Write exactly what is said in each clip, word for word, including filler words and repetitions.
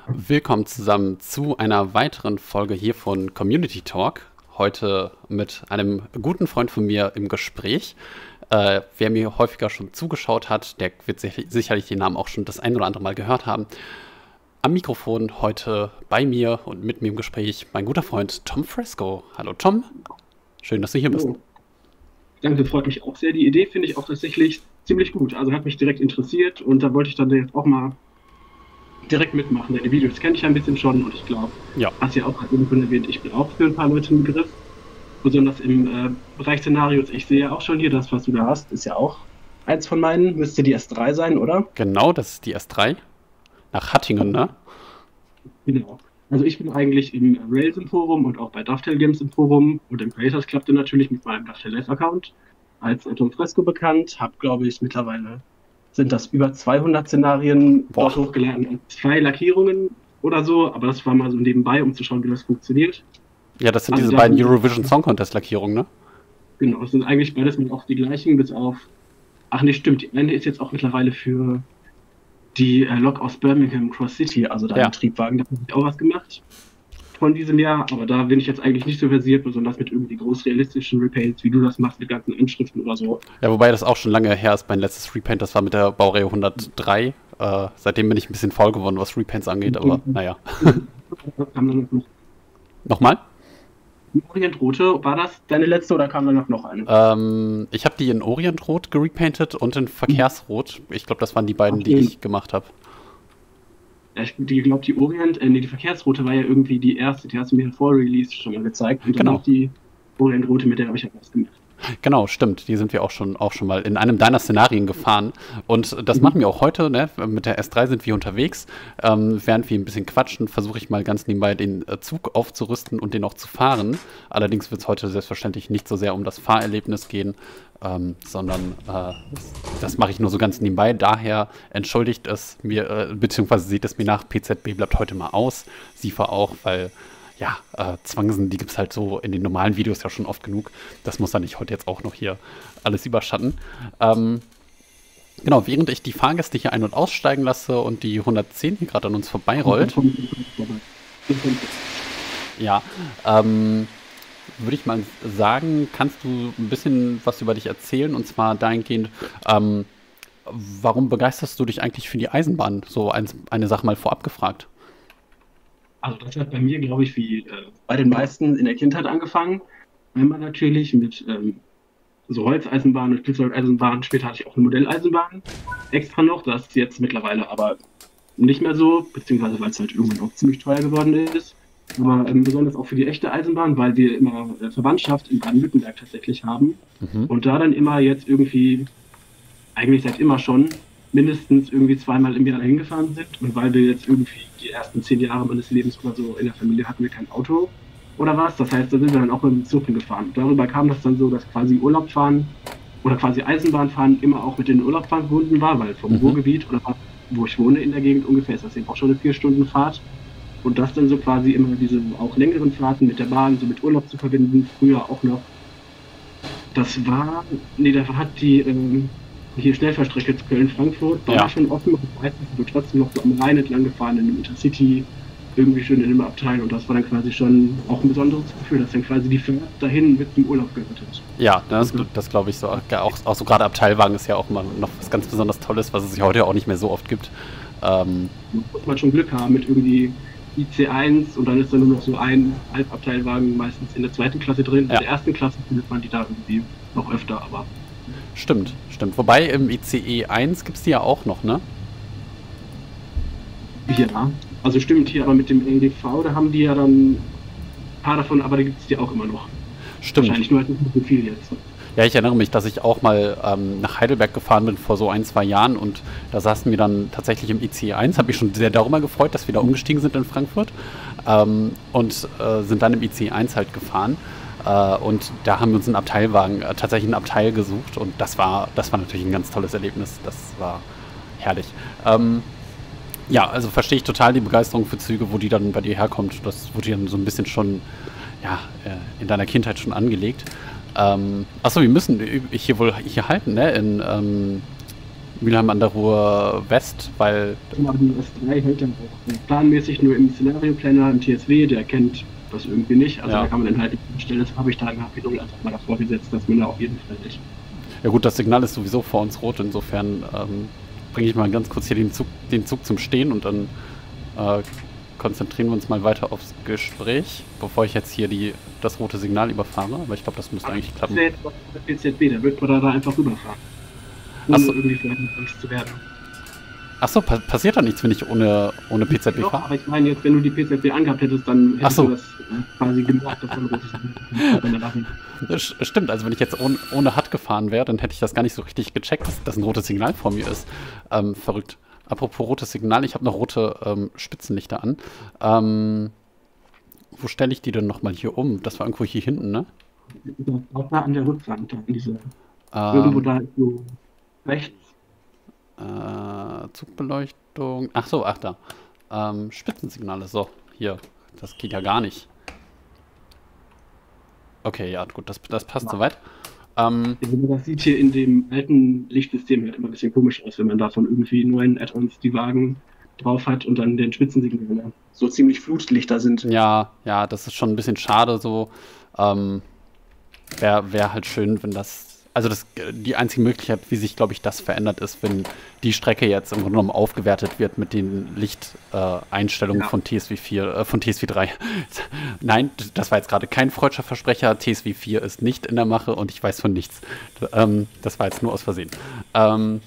Willkommen zusammen zu einer weiteren Folge hier von Community Talk. Heute mit einem guten Freund von mir im Gespräch. Äh, wer mir häufiger schon zugeschaut hat, der wird sich, sicherlich den Namen auch schon das ein oder andere Mal gehört haben. Am Mikrofon heute bei mir und mit mir im Gespräch mein guter Freund Tom Fresco. Hallo Tom, schön, dass du hier bist. Hallo. Danke, freut mich auch sehr. Die Idee finde ich auch tatsächlich ziemlich gut. Also hat mich direkt interessiert und da wollte ich dann jetzt auch mal direkt mitmachen. Deine Videos kenne ich ja ein bisschen schon und ich glaube, Ja. hast ja auch gerade eben schon erwähnt, ich bin auch für ein paar Leute ein Begriff. Besonders im äh, Bereich Szenarios. Ich sehe ja auch schon hier, das, was du da hast, ist ja auch eins von meinen. Müsste die S drei sein, oder? Genau, das ist die S drei. Nach Hattingen, ne? Genau. Also ich bin eigentlich im Rails im Forum und auch bei Dovetail Games im Forum und im Creators Club dann natürlich mit meinem Dovetail Live Account als Tom Fresco bekannt. Hab, glaube ich, mittlerweile sind das über zweihundert Szenarien Boah. dort hochgeladen und zwei Lackierungen oder so, aber das war mal so nebenbei, um zu schauen, wie das funktioniert. Ja, das sind Also diese da- beiden Eurovision Song Contest Lackierungen, ne? Genau, es sind eigentlich beides mit auch die gleichen, bis auf. Ach nee, stimmt, die eine ist jetzt auch mittlerweile für die äh, Lok aus Birmingham Cross City, also da Ja. im Triebwagen, da habe ich auch was gemacht von diesem Jahr, aber da bin ich jetzt eigentlich nicht so versiert, besonders mit irgendwie großrealistischen Repaints, wie du das machst, mit ganzen Anschriften oder so. Ja, wobei das auch schon lange her ist. Mein letztes Repaint, das war mit der Baureihe hundertdrei. Äh, seitdem bin ich ein bisschen faul geworden, was Repaints angeht, aber naja. Was kam dann noch? Nochmal? Die Orientrote, war das deine letzte oder kam dann noch eine? Ähm, ich habe die in Orientrot gerepaintet und in Verkehrsrot. Ich glaube, das waren die beiden, die Okay. ich gemacht habe. Ja, ich glaube, die Orient, äh, nee, die Verkehrsroute war ja irgendwie die erste, die hast du mir vor Release schon mal gezeigt. Und Genau. dann noch die Orientrote, mit der habe ich ja was gemacht. Genau, stimmt. Die sind wir auch schon, auch schon mal in einem deiner Szenarien gefahren. Und das Mhm. machen wir auch heute. Ne? Mit der S drei sind wir unterwegs. Ähm, während wir ein bisschen quatschen, versuche ich mal ganz nebenbei den äh, Zug aufzurüsten und den auch zu fahren. Allerdings wird es heute selbstverständlich nicht so sehr um das Fahrerlebnis gehen, ähm, sondern äh, das, das mache ich nur so ganz nebenbei. Daher entschuldigt es mir, äh, beziehungsweise seht es mir nach, P Z B bleibt heute mal aus. SIFA auch, weil ja, äh, Zwangsen, die gibt es halt so in den normalen Videos ja schon oft genug. Das muss dann nicht heute jetzt auch noch hier alles überschatten. Ähm, genau, während ich die Fahrgäste hier ein- und aussteigen lasse und die hundertzehn hier gerade an uns vorbeirollt, ja, ähm, würde ich mal sagen, kannst du ein bisschen was über dich erzählen, und zwar dahingehend, ähm, warum begeisterst du dich eigentlich für die Eisenbahn? So eins, eine Sache mal vorab gefragt. Also das hat bei mir, glaube ich, wie äh, bei den meisten in der Kindheit angefangen. Einmal natürlich mit ähm, so Holzeisenbahn und Flugzeugeisenbahn. Später hatte ich auch eine Modelleisenbahn extra noch. Das ist jetzt mittlerweile aber nicht mehr so, beziehungsweise weil es halt irgendwann auch ziemlich teuer geworden ist. Aber ähm, besonders auch für die echte Eisenbahn, weil wir immer äh, Verwandtschaft in Baden-Württemberg tatsächlich haben. Mhm. Und da dann immer jetzt irgendwie, eigentlich seit immer schon, mindestens irgendwie zweimal im Jahr dahin gefahren sind. Und weil wir jetzt irgendwie die ersten zehn Jahre meines Lebens oder so in der Familie hatten wir kein Auto oder was. Das heißt, da sind wir dann auch mit dem Zug hingefahren. Darüber kam das dann so, dass quasi Urlaubfahren oder quasi Eisenbahnfahren immer auch mit den Urlaubfahren verbunden war, weil vom Mhm. Ruhrgebiet oder wo ich wohne in der Gegend ungefähr ist das eben auch schon eine vier Stunden Fahrt. Und das dann so quasi immer diese auch längeren Fahrten mit der Bahn, so mit Urlaub zu verbinden, früher auch noch. Das war, nee, da hat die ähm, hier Schnellfahrstrecke zu Köln-Frankfurt, war Ja. schon offen, aber meistens sind wir trotzdem noch so am Rhein entlang gefahren, in dem Intercity, irgendwie schön in dem Abteil. Und das war dann quasi schon auch ein besonderes Gefühl, dass dann quasi die Fahrt dahin mit dem Urlaub gehört hat. Ja, das, Mhm. das glaube ich so. Auch, auch so gerade Abteilwagen ist ja auch immer noch was ganz besonders Tolles, was es ja heute auch nicht mehr so oft gibt. Ähm, Da muss man schon Glück haben mit irgendwie I C eins und dann ist da nur noch so ein Halbabteilwagen meistens in der zweiten Klasse drin. Ja. In der ersten Klasse findet man die da irgendwie noch öfter, aber stimmt, stimmt. Wobei im I C E eins gibt es die ja auch noch, ne? ja. Also stimmt hier, aber mit dem N G V, da haben die ja dann ein paar davon, aber da gibt es die auch immer noch. Stimmt. Wahrscheinlich nur halt nicht so viel jetzt. Ja, ich erinnere mich, dass ich auch mal ähm, nach Heidelberg gefahren bin vor so ein, zwei Jahren, und da saßen wir dann tatsächlich im I C E eins. Habe mich schon sehr darüber gefreut, dass wir da umgestiegen sind in Frankfurt, ähm, und äh, sind dann im I C E eins halt gefahren. Äh, und da haben wir uns einen Abteilwagen, äh, tatsächlich ein Abteil gesucht, und das war, das war natürlich ein ganz tolles Erlebnis. Das war herrlich. Ähm, ja, also verstehe ich total die Begeisterung für Züge, wo die dann bei dir herkommt. Das wurde ja so ein bisschen schon, ja, äh, in deiner Kindheit schon angelegt. Ähm, achso, wir müssen hier wohl hier halten, ne? In, ähm, Mülheim an der Ruhr West, weil... Aber die S drei hält dann auch planmäßig nur im Szenario-Planner im T S W, der kennt das irgendwie nicht. Also Ja. da kann man dann halt die Stelle, das habe ich da in H P null einfach mal davor gesetzt, dass man da auf jeden Fall nicht. Ja gut, das Signal ist sowieso vor uns rot, insofern ähm, bringe ich mal ganz kurz hier den Zug, den Zug zum Stehen und dann äh, konzentrieren wir uns mal weiter aufs Gespräch, bevor ich jetzt hier die, das rote Signal überfahre, aber ich glaube, das müsste eigentlich klappen. Das ist jetzt der P Z B, da wird man da einfach rüberfahren. Ohne Achso. irgendwie vielleicht Angst zu werden. Achso, pa passiert da nichts, wenn ich ohne, ohne P Z B Doch, fahre? aber ich meine jetzt, wenn du die P Z B angehabt hättest, dann hättest Ach so. du das äh, quasi gemacht, davon rotes Signal. Das stimmt, also wenn ich jetzt ohne, ohne H U D gefahren wäre, dann hätte ich das gar nicht so richtig gecheckt, dass, dass ein rotes Signal vor mir ist. Ähm, verrückt. Apropos rotes Signal, ich habe noch rote ähm, Spitzenlichter an. Ähm, wo stelle ich die denn nochmal hier um? Das war irgendwo hier hinten, ne? Auch da an der Rückwand, da an diese, irgendwo Ähm, da so rechts. äh, Zugbeleuchtung. Ach so, ach da. Ähm, Spitzensignale, so, hier. Das geht ja gar nicht. Okay, ja, gut, das, das passt soweit. Ähm, Das sieht hier in dem alten Lichtsystem halt immer ein bisschen komisch aus, wenn man davon irgendwie neuen Add-ons die Wagen drauf hat und dann den Spitzensignale so ziemlich Flutlichter sind. ja, ja, das ist schon ein bisschen schade so. Ähm, wäre wär halt schön, wenn das, also das, die einzige Möglichkeit, wie sich, glaube ich, das verändert, ist, wenn die Strecke jetzt im Grunde genommen aufgewertet wird mit den Lichteinstellungen äh, Einstellungen Ja. von T S V vier, äh, von T S V drei. Nein, das war jetzt gerade kein freudscher Versprecher. T S V vier ist nicht in der Mache und ich weiß von nichts. Ähm, das war jetzt nur aus Versehen. Ähm,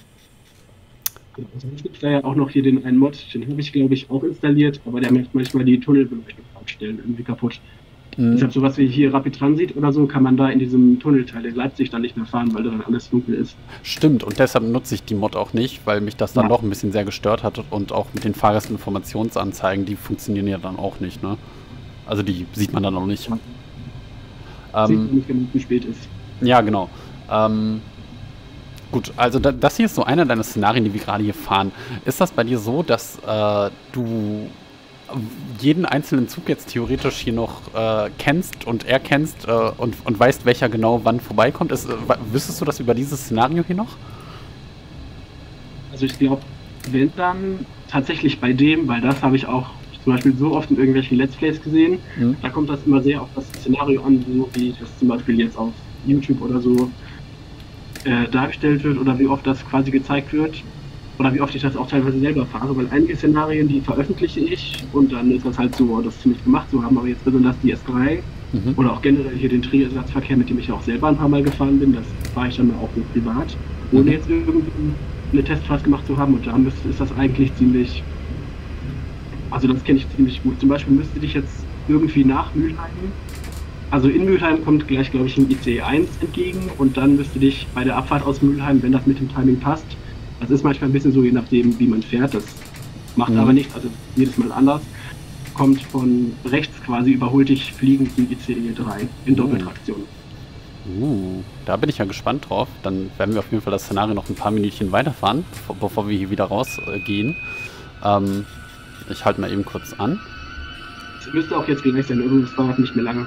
Also es gibt da ja auch noch hier den einen Mod, den habe ich glaube ich auch installiert, aber der macht manchmal die Tunnelbeleuchtung abstellen irgendwie kaputt. mh, Deshalb sowas wie hier Rapid Transit oder so kann man da in diesem Tunnelteil in Leipzig dann nicht mehr fahren, weil da dann alles dunkel ist. Stimmt, und deshalb nutze ich die Mod auch nicht, weil mich das dann Ja. doch ein bisschen sehr gestört hat und auch mit den Fahrgastinformationsanzeigen, die funktionieren ja dann auch nicht, ne? Also die sieht man dann auch nicht. Ja. Sieht Ähm, man nicht, wenn es zu spät ist. ja, genau. Ähm, gut, also da, das hier ist so einer deiner Szenarien, die wir gerade hier fahren. Ist das bei dir so, dass äh, du jeden einzelnen Zug jetzt theoretisch hier noch äh, kennst und erkennst äh, und, und weißt, welcher genau wann vorbeikommt? Ist, äh, wüsstest du das über dieses Szenario hier noch? Also ich glaube, wenn dann tatsächlich bei dem, weil das habe ich auch zum Beispiel so oft in irgendwelchen Let's Plays gesehen, Mhm. da kommt das immer sehr auf das Szenario an, so wie das zum Beispiel jetzt auf YouTube oder so äh, dargestellt wird oder wie oft das quasi gezeigt wird oder wie oft ich das auch teilweise selber fahre, weil einige Szenarien, die veröffentliche ich und dann ist das halt so, das ziemlich gemacht zu haben, aber jetzt besonders die S drei Mhm. oder auch generell hier den Trier-Ersatzverkehr, mit dem ich auch selber ein paar Mal gefahren bin, das fahre ich dann auch so privat, ohne Mhm. jetzt irgendwie eine Testfahrt gemacht zu haben und da müsste- ist das eigentlich ziemlich, also das kenne ich ziemlich gut. Zum Beispiel müsste dich jetzt irgendwie nach Mülheim, also in Mülheim kommt gleich, glaube ich, ein I C E eins entgegen und dann müsste dich bei der Abfahrt aus Mülheim, wenn das mit dem Timing passt, das ist manchmal ein bisschen so, je nachdem, wie man fährt, das macht Mhm. aber nichts, also jedes Mal anders, kommt von rechts quasi, überholt dich fliegend ein I C E drei in Doppeltraktion. Uh, da bin ich ja gespannt drauf. Dann werden wir auf jeden Fall das Szenario noch ein paar Minütchen weiterfahren, bevor, bevor wir hier wieder rausgehen. Ähm, ich halte mal eben kurz an. Das müsste auch jetzt gleich sein, irgendwie, das dauert nicht mehr lange.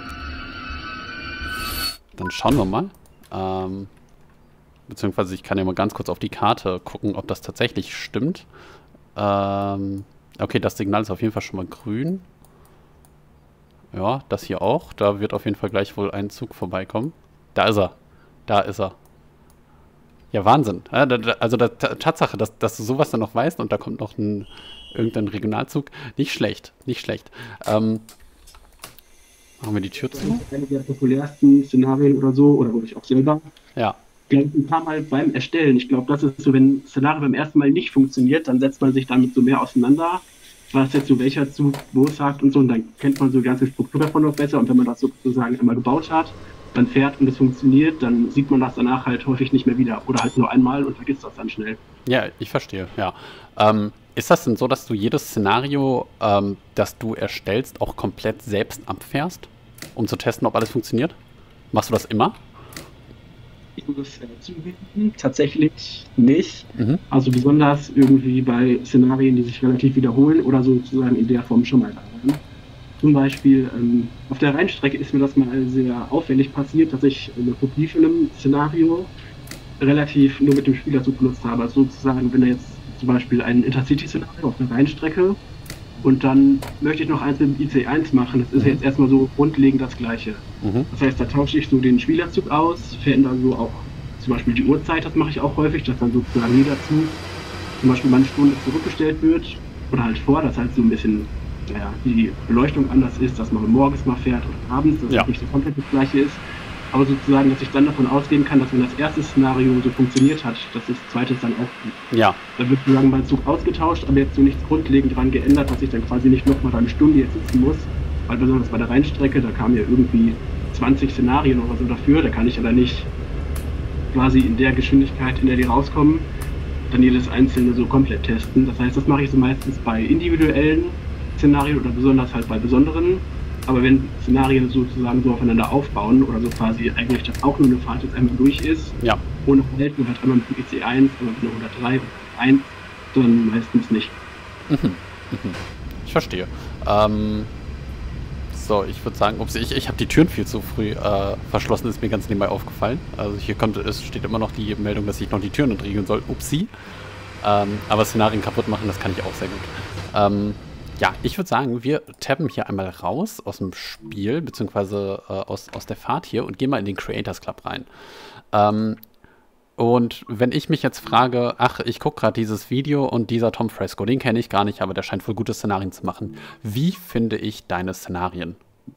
Dann schauen wir mal. Ähm, beziehungsweise ich kann ja mal ganz kurz auf die Karte gucken, ob das tatsächlich stimmt. Ähm, okay, das Signal ist auf jeden Fall schon mal grün. Ja, das hier auch. Da wird auf jeden Fall gleich wohl ein Zug vorbeikommen. Da ist er. Da ist er. Ja, Wahnsinn. Ja, da, da, also da, ta- Tatsache, dass, dass du sowas dann noch weißt und da kommt noch ein irgendein Regionalzug. Nicht schlecht, nicht schlecht. Ähm, machen wir die Tür Das zu? ist eine der populärsten Szenarien oder so, oder wo ich auch selber Ja. glaube ich, ein paar Mal beim Erstellen. Ich glaube, das ist so, wenn ein Szenario beim ersten Mal nicht funktioniert, dann setzt man sich damit so mehr auseinander, was jetzt so welcher Zug wo es sagt und so, und dann kennt man so die ganze Struktur davon noch besser, und wenn man das sozusagen einmal gebaut hat, dann fährt und es funktioniert, dann sieht man das danach halt häufig nicht mehr wieder oder halt nur einmal und vergisst das dann schnell. Ja, ich verstehe, ja. Ähm, ist das denn so, dass du jedes Szenario, ähm, das du erstellst, auch komplett selbst abfährst, um zu testen, ob alles funktioniert? Machst du das immer? Ich muss es äh, zugeben, tatsächlich nicht. Mhm. Also besonders irgendwie bei Szenarien, die sich relativ wiederholen oder sozusagen in der Form schon mal da waren. Zum Beispiel ähm, auf der Rheinstrecke ist mir das mal sehr auffällig passiert, dass ich eine Kopie von einem Szenario relativ nur mit dem Spielerzug benutzt habe. Also sozusagen, wenn er jetzt zum Beispiel ein Intercity-Szenario auf einer Rheinstrecke und dann möchte ich noch eins mit dem I C eins machen, das ist Mhm. jetzt erstmal so grundlegend das Gleiche. Mhm. Das heißt, da tausche ich so den Spielerzug aus, verändere so auch zum Beispiel die Uhrzeit, das mache ich auch häufig, dass dann sozusagen jeder Zug zum Beispiel mal eine Stunde zurückgestellt wird oder halt vor, dass halt so ein bisschen, naja, die Beleuchtung anders ist, dass man morgens mal fährt oder abends, dass Ja. es nicht so komplett das Gleiche ist. Aber sozusagen, dass ich dann davon ausgehen kann, dass wenn das erste Szenario so funktioniert hat, dass das zweite dann auch gut. Ja. Da wird sozusagen mein Zug ausgetauscht, aber jetzt so nichts grundlegend dran geändert, dass ich dann quasi nicht nochmal eine Stunde jetzt sitzen muss. Weil besonders bei der Rheinstrecke, da kamen ja irgendwie zwanzig Szenarien oder so dafür, da kann ich ja dann nicht quasi in der Geschwindigkeit, in der die rauskommen, dann jedes einzelne so komplett testen. Das heißt, das mache ich so meistens bei individuellen Szenarien oder besonders halt bei besonderen. Aber wenn Szenarien sozusagen so aufeinander aufbauen oder so quasi eigentlich das auch nur eine Fahrt jetzt einmal durch ist, Ja. ohne Verhalten, halt einmal mit dem I C eins oder mit einer hundertdrei oder eins, dann meistens nicht. Mhm. Mhm. Ich verstehe. Ähm, so, ich würde sagen, ups, ich, ich habe die Türen viel zu früh äh, verschlossen, ist mir ganz nebenbei aufgefallen. Also hier kommt, es steht immer noch die Meldung, dass ich noch die Türen entriegeln soll. Upsi. Ähm, aber Szenarien kaputt machen, das kann ich auch sehr gut. Ähm, ja, ich würde sagen, wir tappen hier einmal raus aus dem Spiel, beziehungsweise äh, aus, aus der Fahrt hier und gehen mal in den Creators Club rein. Ähm, und wenn ich mich jetzt frage, ach, ich gucke gerade dieses Video und dieser Tom Fresco, den kenne ich gar nicht, aber der scheint wohl gute Szenarien zu machen. Wie finde ich deine Szenarien?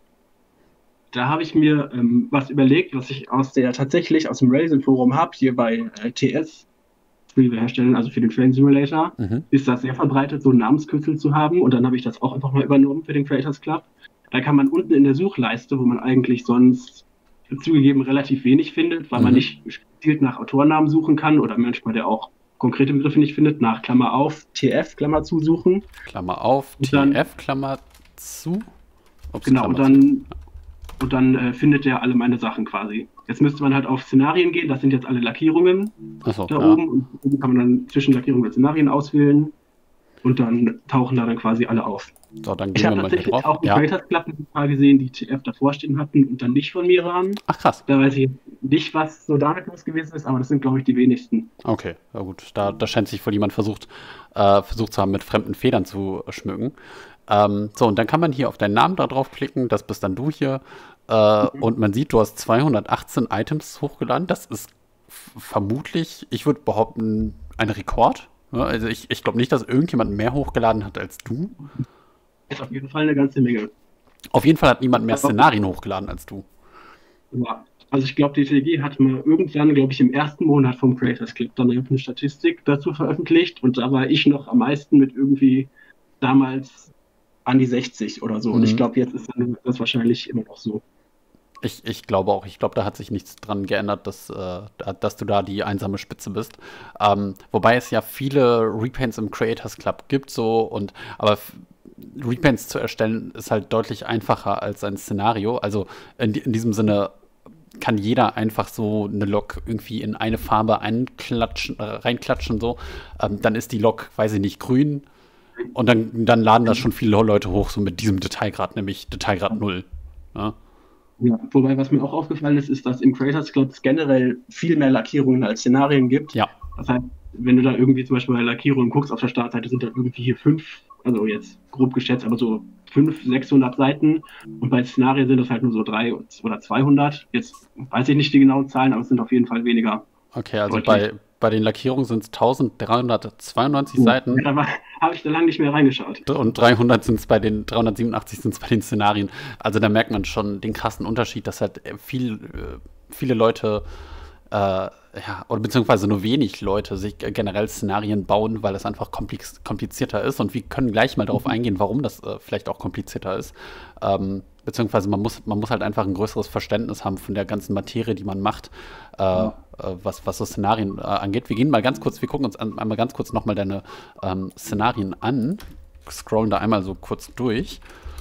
Da habe ich mir ähm, was überlegt, was ich aus der tatsächlich aus dem Racing-Forum habe, hier bei äh, T S, wie wir herstellen, also für den Train Simulator, Mhm. ist das sehr verbreitet, so einen Namenskürzel zu haben. Und dann habe ich das auch einfach mal übernommen für den Creators Club. Da kann man unten in der Suchleiste, wo man eigentlich sonst zugegeben relativ wenig findet, weil Mhm. man nicht gezielt nach Autornamen suchen kann oder manchmal der auch konkrete Begriffe nicht findet, nach Klammer auf, T F, Klammer zu suchen. Klammer auf, Und dann- T F, Klammer zu. Ups, Genau, Klammer und dann, und dann äh, findet er alle meine Sachen quasi. Jetzt müsste man halt auf Szenarien gehen, das sind jetzt alle Lackierungen zu. Achso, da ja. oben. Und oben kann man dann zwischen Lackierungen und Szenarien auswählen und dann tauchen da dann quasi alle auf. So, dann Ich gehen habe wir mal hier tatsächlich drauf. auch die Ja. Creators Club ein paar gesehen, die T F davor stehen hatten und dann nicht von mir waren. Ach, krass. Da weiß ich nicht, was so damit los gewesen ist, aber das sind, glaube ich, die wenigsten. Okay, na gut. Da, da scheint sich wohl jemand versucht, äh, versucht zu haben, mit fremden Federn zu schmücken. Ähm, so, und dann kann man hier auf deinen Namen da draufklicken. Das bist dann du hier. Äh, und man sieht, du hast zweihundertachtzehn Items hochgeladen. Das ist f- vermutlich, ich würde behaupten, ein Rekord. Ja, also ich, ich glaube nicht, dass irgendjemand mehr hochgeladen hat als du. Ist auf jeden Fall eine ganze Menge. Auf jeden Fall hat niemand mehr Szenarien hochgeladen als du. Ja. Also ich glaube, die T G hat mal irgendwann, glaube ich, im ersten Monat vom Creators Club dann eine Statistik dazu veröffentlicht und da war ich noch am meisten mit irgendwie damals an die sechzig oder so. Und Mhm. ich glaube, jetzt ist dann das wahrscheinlich immer noch so. Ich, ich glaube auch. Ich glaube, da hat sich nichts dran geändert, dass, äh, da- dass du da die einsame Spitze bist. Ähm, wobei es ja viele Repaints im Creators Club gibt, so und aber f- Repaints zu erstellen ist halt deutlich einfacher als ein Szenario. Also in, di- in diesem Sinne kann jeder einfach so eine Lok irgendwie in eine Farbe einklatschen, äh, reinklatschen, so. Ähm, dann ist die Lok, weiß ich nicht, grün. Und dann, dann laden das schon viele Leute hoch, so mit diesem Detailgrad, nämlich Detailgrad null. Ja. Ja, wobei, was mir auch aufgefallen ist, ist, dass im Creators Club es generell viel mehr Lackierungen als Szenarien gibt. Ja. Das heißt, wenn du da irgendwie zum Beispiel bei Lackierungen guckst, auf der Startseite sind da irgendwie hier fünf, also jetzt grob geschätzt, aber so fünf, sechshundert Seiten. Und bei Szenarien sind das halt nur so drei oder zweihundert. Jetzt weiß ich nicht die genauen Zahlen, aber es sind auf jeden Fall weniger. Okay, also Deutlich. bei, bei den Lackierungen sind es dreizehnhundertzweiundneunzig Seiten Ja, da habe ich da lange nicht mehr reingeschaut. und dreihundert sind es bei den, dreihundertsiebenundachtzig sind es bei den Szenarien. Also da merkt man schon den krassen Unterschied, dass halt viel, äh, viele Leute, äh, ja, oder beziehungsweise nur wenig Leute sich generell Szenarien bauen, weil das einfach komplex, komplizierter ist. Und wir können gleich mal darauf eingehen, warum das äh, vielleicht auch komplizierter ist. Ähm, beziehungsweise man muss, man muss halt einfach ein größeres Verständnis haben von der ganzen Materie, die man macht, äh, Ja. äh, was, was so Szenarien äh, angeht. Wir gehen mal ganz kurz, wir gucken uns an, einmal ganz kurz nochmal deine ähm, Szenarien an, scrollen da einmal so kurz durch.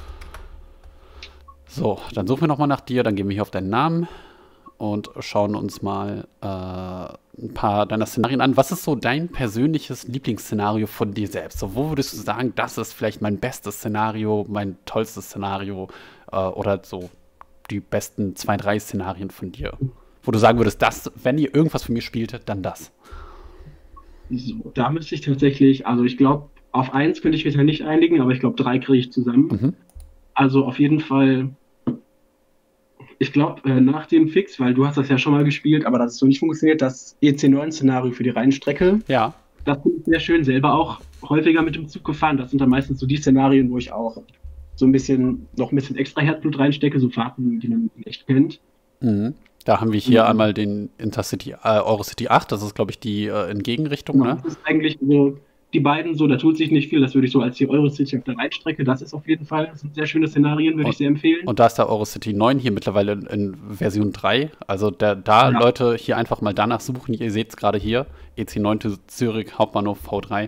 So, dann suchen wir nochmal nach dir, dann gehen wir hier auf deinen Namen und schauen uns mal äh, ein paar deiner Szenarien an. Was ist so dein persönliches Lieblingsszenario von dir selbst? So, wo würdest du sagen, das ist vielleicht mein bestes Szenario, mein tollstes Szenario äh, oder so die besten zwei, drei Szenarien von dir? wo du sagen würdest, das, wenn ihr irgendwas von mir spielt, dann das. So, da müsste ich tatsächlich, also ich glaube, auf eins könnte ich mich ja nicht einigen, aber ich glaube, drei kriege ich zusammen. Mhm. Also auf jeden Fall, ich glaube, äh, nach dem Fix, weil du hast das ja schon mal gespielt, aber das hat so nicht funktioniert, das E C neun Szenario für die Rheinstrecke. Ja. Das finde ich sehr schön, selber auch häufiger mit dem Zug gefahren. Das sind dann meistens so die Szenarien, wo ich auch so ein bisschen, noch ein bisschen extra Herzblut reinstecke, so Fahrten, die man echt kennt. Mhm. Da haben wir hier Mhm. einmal den Intercity, äh, Eurocity acht, das ist, glaube ich, die äh, Entgegenrichtung, Genau, ne? das ist eigentlich so, die beiden so, da tut sich nicht viel, das würde ich so als die Eurocity auf der Rheinstrecke, das ist auf jeden Fall, das sind sehr schöne Szenarien, würde ich sehr empfehlen. Und da ist der Eurocity neun hier mittlerweile in, in Version drei. Also der, da Ja. Leute hier einfach mal danach suchen. Ihr seht es gerade hier. E C neun Zürich, Hauptbahnhof V drei.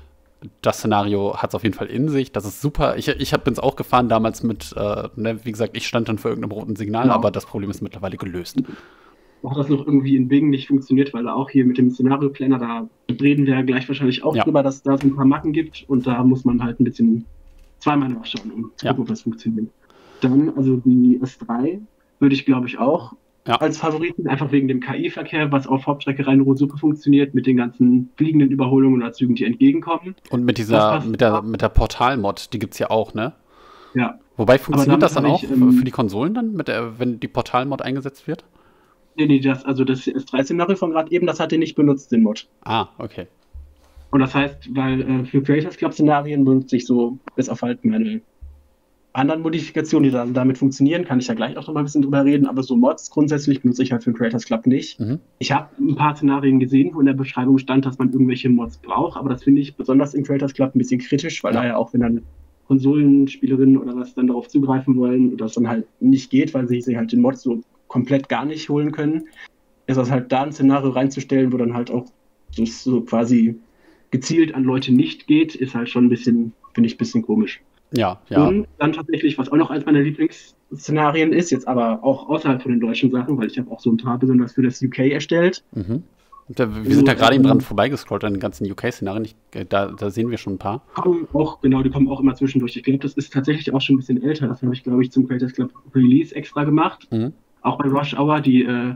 Das Szenario hat es auf jeden Fall in sich. Das ist super. Ich, ich bin es auch gefahren damals mit, äh, ne, wie gesagt, ich stand dann für irgendeinem roten Signal, Genau. aber das Problem ist mittlerweile gelöst. Hat das noch irgendwie in Bingen nicht funktioniert, weil da auch hier mit dem Szenario-Planner, da reden wir ja gleich wahrscheinlich auch Ja. drüber, dass da so ein paar Macken gibt und da muss man halt ein bisschen zweimal nachschauen, um zu Ja. gucken, ob das funktioniert. Dann, also die S drei würde ich, glaube ich, auch Ja. als Favoriten, einfach wegen dem K I-Verkehr, was auf Hauptstrecke Rhein-Ruhr super funktioniert, mit den ganzen fliegenden Überholungen oder Zügen, die entgegenkommen. Und mit Das dieser, passt mit der, auch. mit der Portal-Mod, die gibt es ja auch, ne? Ja. Wobei funktioniert damit das dann habe auch ich, ähm, für die Konsolen dann, mit der, wenn die Portal-Mod eingesetzt wird? Nee, nee, das, also das S drei Szenario von gerade eben, das hat den nicht benutzt, den Mod. Ah, okay. Und das heißt, weil äh, für Creators Club Szenarien benutze ich so, bis auf halt meine anderen Modifikationen, die dann damit funktionieren, kann ich ja gleich auch noch mal ein bisschen drüber reden, aber so Mods grundsätzlich benutze ich halt für Creators Club nicht. Mhm. Ich habe ein paar Szenarien gesehen, wo in der Beschreibung stand, dass man irgendwelche Mods braucht, aber das finde ich besonders im Creators Club ein bisschen kritisch, weil Ja. da ja auch, wenn dann Konsolenspielerinnen oder was dann darauf zugreifen wollen und das dann halt nicht geht, weil sie sich halt den Mod so komplett gar nicht holen können, ist das halt da ein Szenario reinzustellen, wo dann halt auch das so quasi gezielt an Leute nicht geht, ist halt schon ein bisschen, finde ich, ein bisschen komisch. Ja, ja. Und dann tatsächlich, was auch noch eins meiner Lieblingsszenarien ist, jetzt aber auch außerhalb von den deutschen Sachen, weil ich habe auch so ein paar besonders für das U K erstellt. Mhm. Und da, wir sind da gerade eben dran vorbeigescrollt an den ganzen U K-Szenarien. Ich- äh, Da, da sehen wir schon ein paar. Kommen auch, genau, die kommen auch immer zwischendurch. Ich glaube, das ist tatsächlich auch schon ein bisschen älter. Das habe ich, glaube ich, zum Creators Club Release extra gemacht. Mhm. Auch bei Rush Hour, die, äh,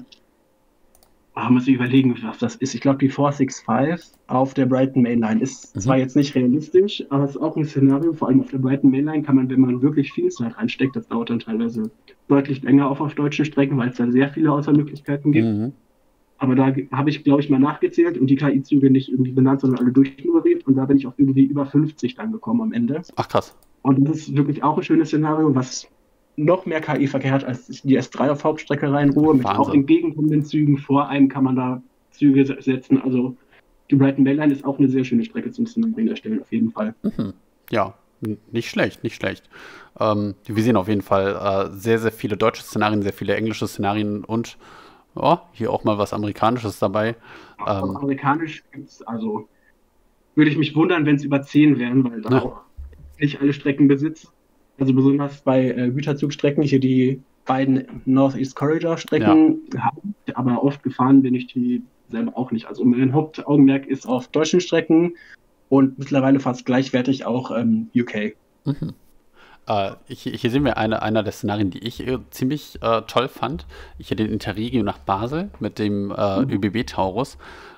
ah, muss ich überlegen, was das ist. Ich glaube, die vier sechs fünf auf der Brighton Mainline ist Mhm. zwar jetzt nicht realistisch, aber es ist auch ein Szenario. Vor allem auf der Brighton Mainline kann man, wenn man wirklich viel Zeit reinsteckt, das dauert dann teilweise deutlich länger auch auf deutschen Strecken, weil es da sehr viele Auswahlmöglichkeiten gibt. Mhm. Aber da habe ich, glaube ich, mal nachgezählt und die K I-Züge nicht irgendwie benannt, sondern alle durchnummeriert. Und da bin ich auf irgendwie über fünfzig dann gekommen am Ende. Ach krass. Und das ist wirklich auch ein schönes Szenario, was noch mehr K I-Verkehr hat als die S drei auf Hauptstrecke Rhein-Ruhr. Mit Wahnsinn. auch entgegenkommenden Zügen. Vor einem kann man da Züge se- setzen. Also die Brighton Mainline ist auch eine sehr schöne Strecke zum Szenarien erstellen, auf jeden Fall. Mhm. Ja, n- nicht schlecht, nicht schlecht. Ähm, wir sehen auf jeden Fall äh, sehr, sehr viele deutsche Szenarien, sehr viele englische Szenarien und oh, hier auch mal was Amerikanisches dabei. Auch Ähm, amerikanisch gibt's, also würde ich mich wundern, wenn es über zehn wären, weil da Ja. auch nicht alle Strecken besitzen. Also besonders bei äh, Güterzugstrecken, hier die beiden Northeast Corridor Strecken haben, aber oft gefahren bin ich die selber auch nicht. Also mein Hauptaugenmerk ist auf deutschen Strecken und mittlerweile fast gleichwertig auch ähm, U K. Mhm. Äh, hier, hier sehen wir eine, einer der Szenarien, die ich äh, ziemlich äh, toll fand. Hier den Interregio nach Basel mit dem äh, Mhm. ÖBB Taurus.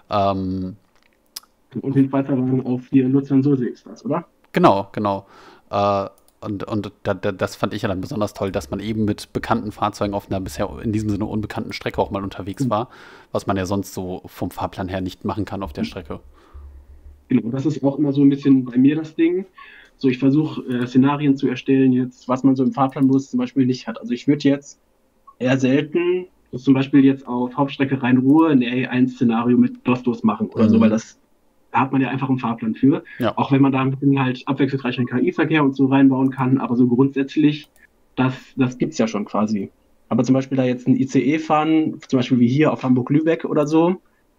Ähm, Und den Schweizer waren auf hier Luzern Sulzig ist das, oder? genau, genau. Äh, und und da, da, das fand ich ja dann besonders toll, dass man eben mit bekannten Fahrzeugen auf einer bisher in diesem Sinne unbekannten Strecke auch mal unterwegs Mhm. war, was man ja sonst so vom Fahrplan her nicht machen kann auf der Strecke. Genau, das ist auch immer so ein bisschen bei mir das Ding. So, ich versuche äh, Szenarien zu erstellen, jetzt, was man so im Fahrplanmodus zum Beispiel nicht hat. Also ich würde jetzt eher selten, so zum Beispiel jetzt auf Hauptstrecke Rhein-Ruhr ein A eins Szenario mit DOS-Dos machen oder so, Mhm. weil das, da hat man ja einfach einen Fahrplan für. Ja. Auch wenn man da ein bisschen halt abwechslungsreichen K I-Verkehr und so reinbauen kann, aber so grundsätzlich, das, das gibt's ja schon quasi. Aber zum Beispiel da jetzt ein I C E fahren, zum Beispiel wie hier auf Hamburg-Lübeck oder so,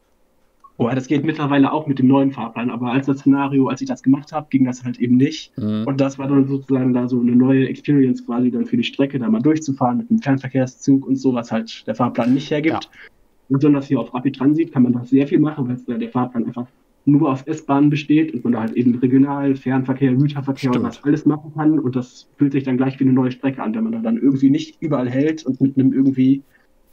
wobei das geht mittlerweile auch mit dem neuen Fahrplan, aber als das Szenario, als ich das gemacht habe, ging das halt eben nicht. Mhm. Und das war dann sozusagen da so eine neue Experience quasi dann für die Strecke, da mal durchzufahren mit einem Fernverkehrszug und so, was halt der Fahrplan nicht hergibt. Besonders hier auf Rapid Transit kann man das sehr viel machen, weil da der Fahrplan einfach nur aus S-Bahnen besteht und man da halt eben Regional, Fernverkehr, Güterverkehr Stimmt. und was alles machen kann. Und das fühlt sich dann gleich wie eine neue Strecke an, wenn man da dann irgendwie nicht überall hält und mit einem irgendwie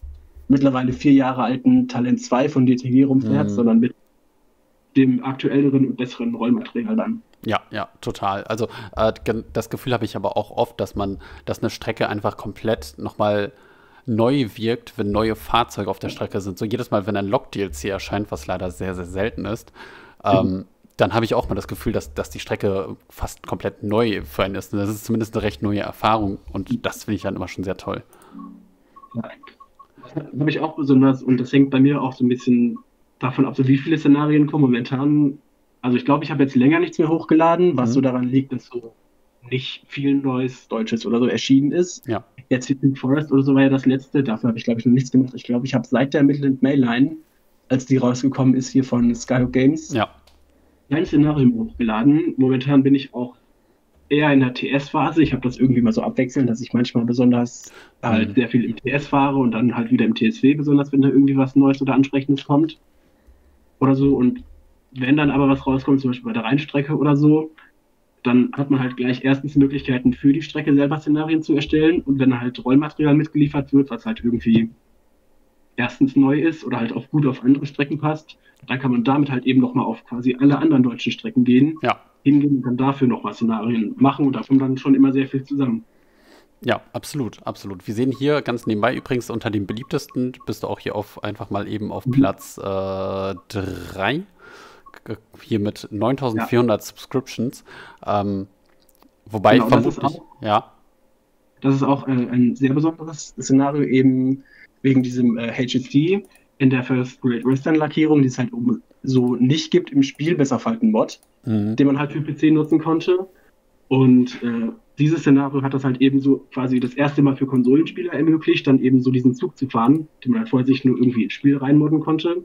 mittlerweile vier Jahre alten Talent zwei von D T G rumfährt, Mhm. sondern mit dem aktuelleren und besseren Rollmaterial dann. Ja, ja, total. Also äh, gen- das Gefühl habe ich aber auch oft, dass man, dass eine Strecke einfach komplett nochmal neu wirkt, wenn neue Fahrzeuge auf der Strecke sind. So jedes Mal, wenn ein Lok-D L C erscheint, was leider sehr, sehr selten ist, ähm, dann habe ich auch mal das Gefühl, dass, dass die Strecke fast komplett neu für einen ist. Und das ist zumindest eine recht neue Erfahrung und das finde ich dann immer schon sehr toll. Ja. Das habe ich auch besonders und das hängt bei mir auch so ein bisschen davon ab, so wie viele Szenarien kommen momentan. Also ich glaube, ich habe jetzt länger nichts mehr hochgeladen, was Mhm. so daran liegt, dass so nicht viel Neues Deutsches oder so erschienen ist. Ja. Jetzt Hidden Forest oder so war ja das letzte, dafür habe ich glaube ich noch nichts gemacht. Ich glaube, ich habe seit der Midland Mainline, als die rausgekommen ist hier von Skyhook Games, Ja. kein Szenario hochgeladen. Momentan bin ich auch eher in der T S-Phase. Ich habe das irgendwie mal so abwechselnd, dass ich manchmal besonders halt Mhm. sehr viel im T S fahre und dann halt wieder im T S W, besonders wenn da irgendwie was Neues oder Ansprechendes kommt oder so. Und wenn dann aber was rauskommt, zum Beispiel bei der Rheinstrecke oder so, dann hat man halt gleich erstens Möglichkeiten für die Strecke selber Szenarien zu erstellen und wenn halt Rollmaterial mitgeliefert wird, was halt irgendwie erstens neu ist oder halt auch gut auf andere Strecken passt, dann kann man damit halt eben nochmal auf quasi alle anderen deutschen Strecken gehen, Ja. hingehen und dann dafür nochmal Szenarien machen und da kommt dann schon immer sehr viel zusammen. Ja, absolut, absolut. Wir sehen hier ganz nebenbei übrigens unter den beliebtesten, bist du auch hier auf einfach mal eben auf Mhm. Platz äh, drei. Hier mit neuntausendvierhundert Subscriptions. Ähm, wobei Genau, das ist vermutlich, auch, ja, das ist auch äh, ein sehr besonderes Szenario, eben wegen diesem äh, H S D in der First Great Western Lackierung, die es halt oben so nicht gibt im Spiel, bis auf halt einen Mod, mhm. den man halt für P C nutzen konnte. Und äh, dieses Szenario hat das halt eben so quasi das erste Mal für Konsolenspieler ermöglicht, dann eben so diesen Zug zu fahren, den man halt vorher sich nur irgendwie ins Spiel reinmodden konnte.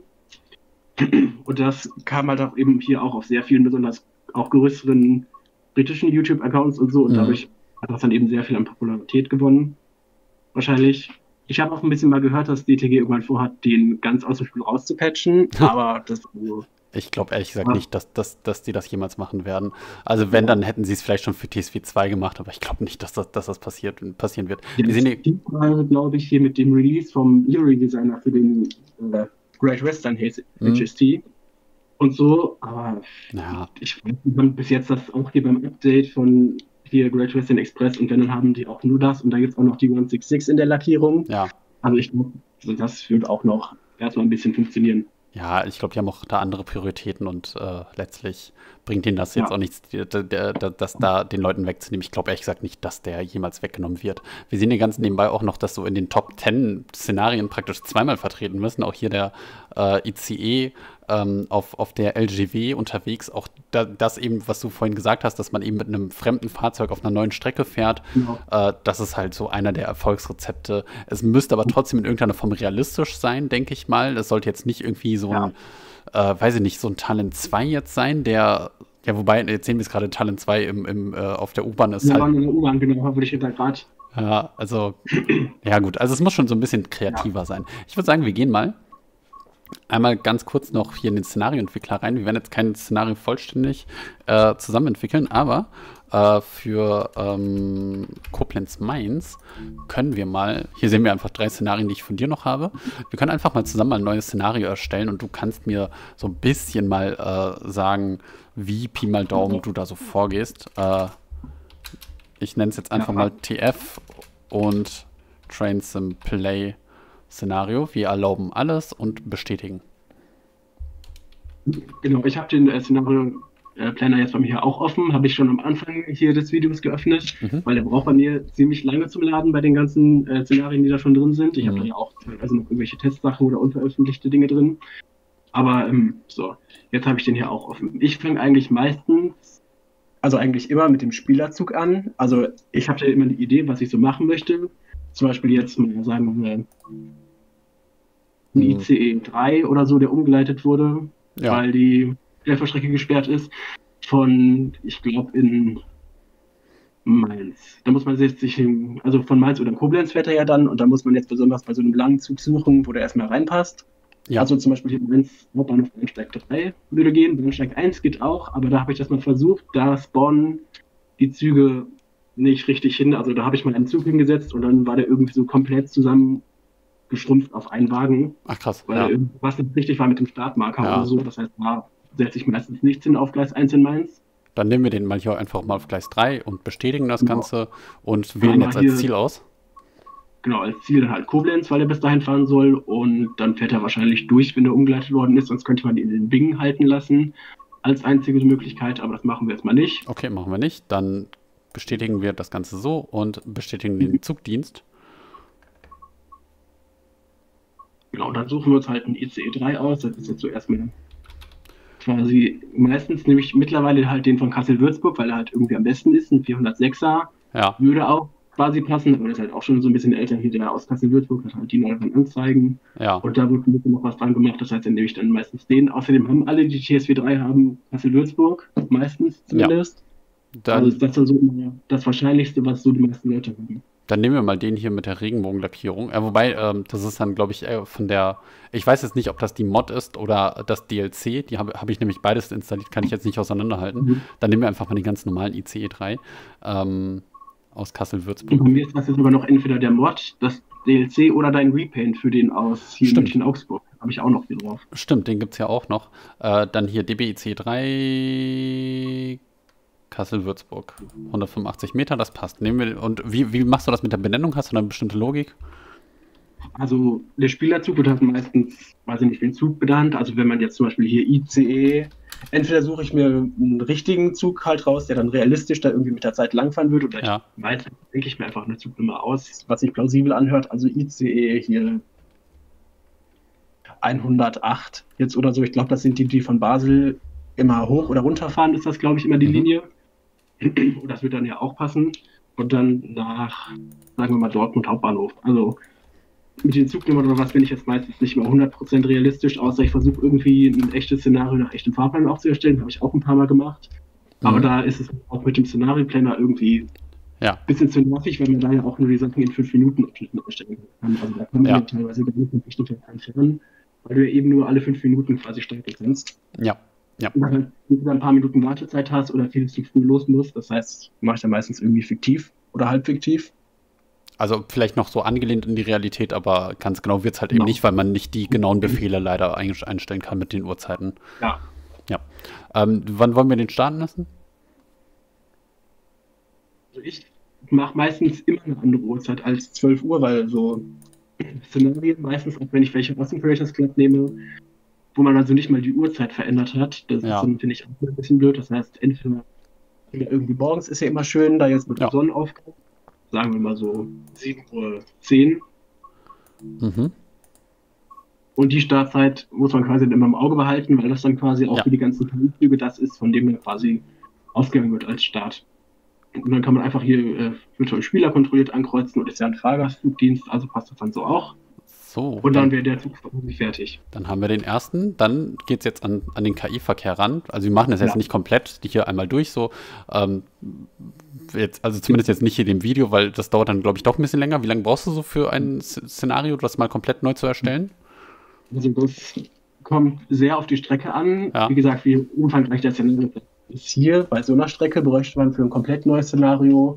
Und das kam halt auch eben hier auch auf sehr vielen, besonders auch größeren britischen YouTube-Accounts und so. Und Mhm. dadurch hat das dann eben sehr viel an Popularität gewonnen. Wahrscheinlich. Ich habe auch ein bisschen mal gehört, dass D T G irgendwann vorhat, den ganz aus dem Spiel rauszupatchen. Aber das also, Ich glaube ehrlich gesagt Ja. nicht, dass, dass, dass die das jemals machen werden. Also wenn, dann hätten sie es vielleicht schon für T S W zwei gemacht, aber ich glaube nicht, dass das, dass das passiert, passieren wird. Wir sehen hier, gibt mal, glaube ich, hier mit dem Release vom Livery Designer für den äh, Great Western H S T und so. Aber ja, ich weiß nicht, bis jetzt das auch hier beim Update von hier Great Western Express und wenn, dann haben die auch nur das und da gibt es auch noch die hundertsechsundsechzig in der Lackierung. ja, Also ich glaube, das wird auch noch erstmal ein bisschen funktionieren. ja, ich glaube, die haben auch da andere Prioritäten und äh, letztlich bringt ihnen das jetzt Ja. auch nichts, die- die- die- das da den Leuten wegzunehmen. Ich glaube ehrlich gesagt nicht, dass der jemals weggenommen wird. Wir sehen hier ganz nebenbei auch noch, dass so in den Top zehn Szenarien praktisch zweimal vertreten müssen. Auch hier der äh, I C E ähm, auf, auf der L G W unterwegs. Auch da, das eben, was du vorhin gesagt hast, dass man eben mit einem fremden Fahrzeug auf einer neuen Strecke fährt. Genau. Äh, das ist halt so einer der Erfolgsrezepte. Es müsste aber trotzdem in irgendeiner Form realistisch sein, denke ich mal. Das sollte jetzt nicht irgendwie so ein, äh, weiß ich nicht, so ein Talent zwei jetzt sein, der, ja, wobei, jetzt sehen wir es gerade, Talent zwei im, im, äh, auf der U-Bahn ist Wir halt, waren in der U-Bahn, genau, würde ich hinter gerade. ja, also, ja gut, also es muss schon so ein bisschen kreativer sein. Ich würde sagen, wir gehen mal einmal ganz kurz noch hier in den Szenarioentwickler rein. Wir werden jetzt kein Szenario vollständig äh, zusammen entwickeln, aber äh, für ähm, Koblenz-Mainz können wir mal, hier sehen wir einfach drei Szenarien, die ich von dir noch habe. Wir können einfach mal zusammen mal ein neues Szenario erstellen und du kannst mir so ein bisschen mal äh, sagen, wie Pi mal Daumen du da so vorgehst. Äh, ich nenne es jetzt einfach Ja. mal T F und Train Sim Play Szenario. Wir erlauben alles und bestätigen. Genau, ich habe den äh, Szenario-Planner jetzt bei mir hier auch offen, habe ich schon am Anfang hier des Videos geöffnet, Mhm. weil der braucht bei mir ziemlich lange zum Laden bei den ganzen äh, Szenarien, die da schon drin sind. Ich habe Mhm. da ja auch teilweise noch irgendwelche Testsachen oder unveröffentlichte Dinge drin. Aber ähm, so, jetzt habe ich den hier auch offen. Ich fange eigentlich meistens, also eigentlich immer mit dem Spielerzug an. Also ich habe ja immer eine Idee, was ich so machen möchte. Zum Beispiel jetzt mal sagen wir ein Mhm. I C E drei oder so, der umgeleitet wurde, Ja, weil die Helferstrecke gesperrt ist, von, ich glaube, in Mainz. Da muss man jetzt sich, hin- also von Mainz oder Koblenz fährt er ja dann und da muss man jetzt besonders bei so einem langen Zug suchen, wo der erstmal reinpasst. ja, Also zum Beispiel hier Mainz Hauptbahnhof Bahnsteig drei würde gehen, Bahnsteig eins geht auch, aber da habe ich das mal versucht, da spawnen die Züge nicht richtig hin. Also da habe ich mal einen Zug hingesetzt und dann war der irgendwie so komplett zusammen geschrumpft auf einen Wagen, Ach krass, weil ja. irgendwas nicht richtig war mit dem Startmarker Ja. oder so. Das heißt, da setze ich meistens nichts hin auf Gleis eins in Mainz. Dann nehmen wir den mal hier einfach mal auf Gleis drei und bestätigen das Genau. Ganze und wählen wir jetzt als hier- Ziel aus. Genau, als Ziel dann halt Koblenz, weil er bis dahin fahren soll. Und dann fährt er wahrscheinlich durch, wenn er umgeleitet worden ist. Sonst könnte man ihn in den Bingen halten lassen, als einzige Möglichkeit. Aber das machen wir jetzt mal nicht. Okay, machen wir nicht. Dann bestätigen wir das Ganze so und bestätigen den Zugdienst. Genau, dann suchen wir uns halt einen I C E drei aus. Das ist jetzt so erstmal quasi meistens nämlich mittlerweile halt den von Kassel-Würzburg, weil er halt irgendwie am besten ist. Ein vierhundertsechser Ja, würde auch quasi passen, aber das ist halt auch schon so ein bisschen älter hier, der aus Kassel-Würzburg hat halt die neueren Anzeigen. ja. Und da wurde ein bisschen noch was dran gemacht, das heißt, dann nehme ich dann meistens den. Außerdem haben alle, die T S W drei haben, Kassel-Würzburg, meistens zumindest. Dann, Also ist das dann so immer das Wahrscheinlichste, was so die meisten Leute haben. dann nehmen wir mal den hier mit der Regenbogenlackierung. Äh, wobei, ähm, das ist dann, glaube ich, äh, von der. Ich weiß jetzt nicht, ob das die Mod ist oder das D L C. Die habe hab ich nämlich beides installiert, kann ich jetzt nicht auseinanderhalten. Mhm. Dann nehmen wir einfach mal den ganz normalen I C E drei ähm, aus Und Kassel-Würzburg. bei mir ist das jetzt sogar noch entweder der Mod, das D L C oder dein Repaint für den aus hier Stimmt. München-Augsburg. Habe ich auch noch hier drauf. Stimmt, den gibt es ja auch noch. Äh, dann hier D B I C drei Kassel-Würzburg. hundertfünfundachtzig Meter, das passt. Nehmen wir, und wie, wie machst du das mit der Benennung? Hast du da eine bestimmte Logik? Also der Spielerzug wird halt meistens, weiß ich nicht, den Zug benannt. Also wenn man jetzt zum Beispiel hier I C E, entweder suche ich mir einen richtigen Zug halt raus, der dann realistisch da irgendwie mit der Zeit langfahren wird, oder Ja. ich meinte, denke ich mir einfach eine Zugnummer aus, was sich plausibel anhört. Also I C E hier hundertacht jetzt oder so. Ich glaube, das sind die, die von Basel immer hoch oder runter fahren, ist das, glaube ich, immer die Mhm. Linie. Und das wird dann ja auch passen. Und dann nach, sagen wir mal, Dortmund Hauptbahnhof. Also mit den Zugnummern oder was bin ich jetzt meistens nicht mehr hundert Prozent realistisch, außer ich versuche irgendwie ein echtes Szenario nach echtem Fahrplan auch zu erstellen. Habe ich auch ein paar Mal gemacht. Aber Mhm. da ist es auch mit dem Szenario-Planner irgendwie Ja. ein bisschen zu nervig, weil man da ja auch nur die Sachen in fünf Minuten Abschnitten erstellen kann. Also da kann man Ja. ja teilweise gar nicht mit bestimmten entfernen, weil du ja eben nur alle fünf Minuten quasi starten kannst. Ja. Ja. Und dann halt wieder ein paar Minuten Wartezeit hast oder viel zu früh los musst. Das heißt, mache ich dann meistens irgendwie fiktiv oder halb fiktiv. Also vielleicht noch so angelehnt in die Realität, aber ganz genau wird es halt eben Genau. nicht, weil man nicht die genauen Befehle leider ein- einstellen kann mit den Uhrzeiten. Ja. Ja. Ähm, wann wollen wir den starten lassen? Also ich mache meistens immer eine andere Uhrzeit als zwölf Uhr, weil so Szenarien meistens, auch wenn ich welche aus dem Creators Club nehme, wo man also nicht mal die Uhrzeit verändert hat, das Ja. ist dann, finde ich, auch ein bisschen blöd. Das heißt, entweder irgendwie morgens ist ja immer schön, da jetzt mit Ja. dem Sonnenaufgang, sagen wir mal so sieben Uhr zehn. Mhm. Und die Startzeit muss man quasi immer im Auge behalten, weil das dann quasi auch Ja. für die ganzen Tarifzüge das ist, von dem dann quasi ausgegangen wird als Start. Und dann kann man einfach hier äh, virtuell Spieler kontrolliert ankreuzen und ist ja ein Fahrgastzugdienst, also passt das dann so auch. So, Und dann dann, wäre der Zug quasi fertig. dann haben wir den ersten. Dann geht es jetzt an, an den K I-Verkehr ran. Also wir machen das jetzt Ja. nicht komplett, die hier einmal durch so. Ähm, jetzt, also zumindest jetzt nicht hier dem Video, weil das dauert dann, glaube ich, doch ein bisschen länger. Wie lange brauchst du so für ein Sz- Szenario, das mal komplett neu zu erstellen? Also das kommt sehr auf die Strecke an. Ja. Wie gesagt, wie umfangreich das Szenario ist hier. Bei so einer Strecke bräuchte man für ein komplett neues Szenario,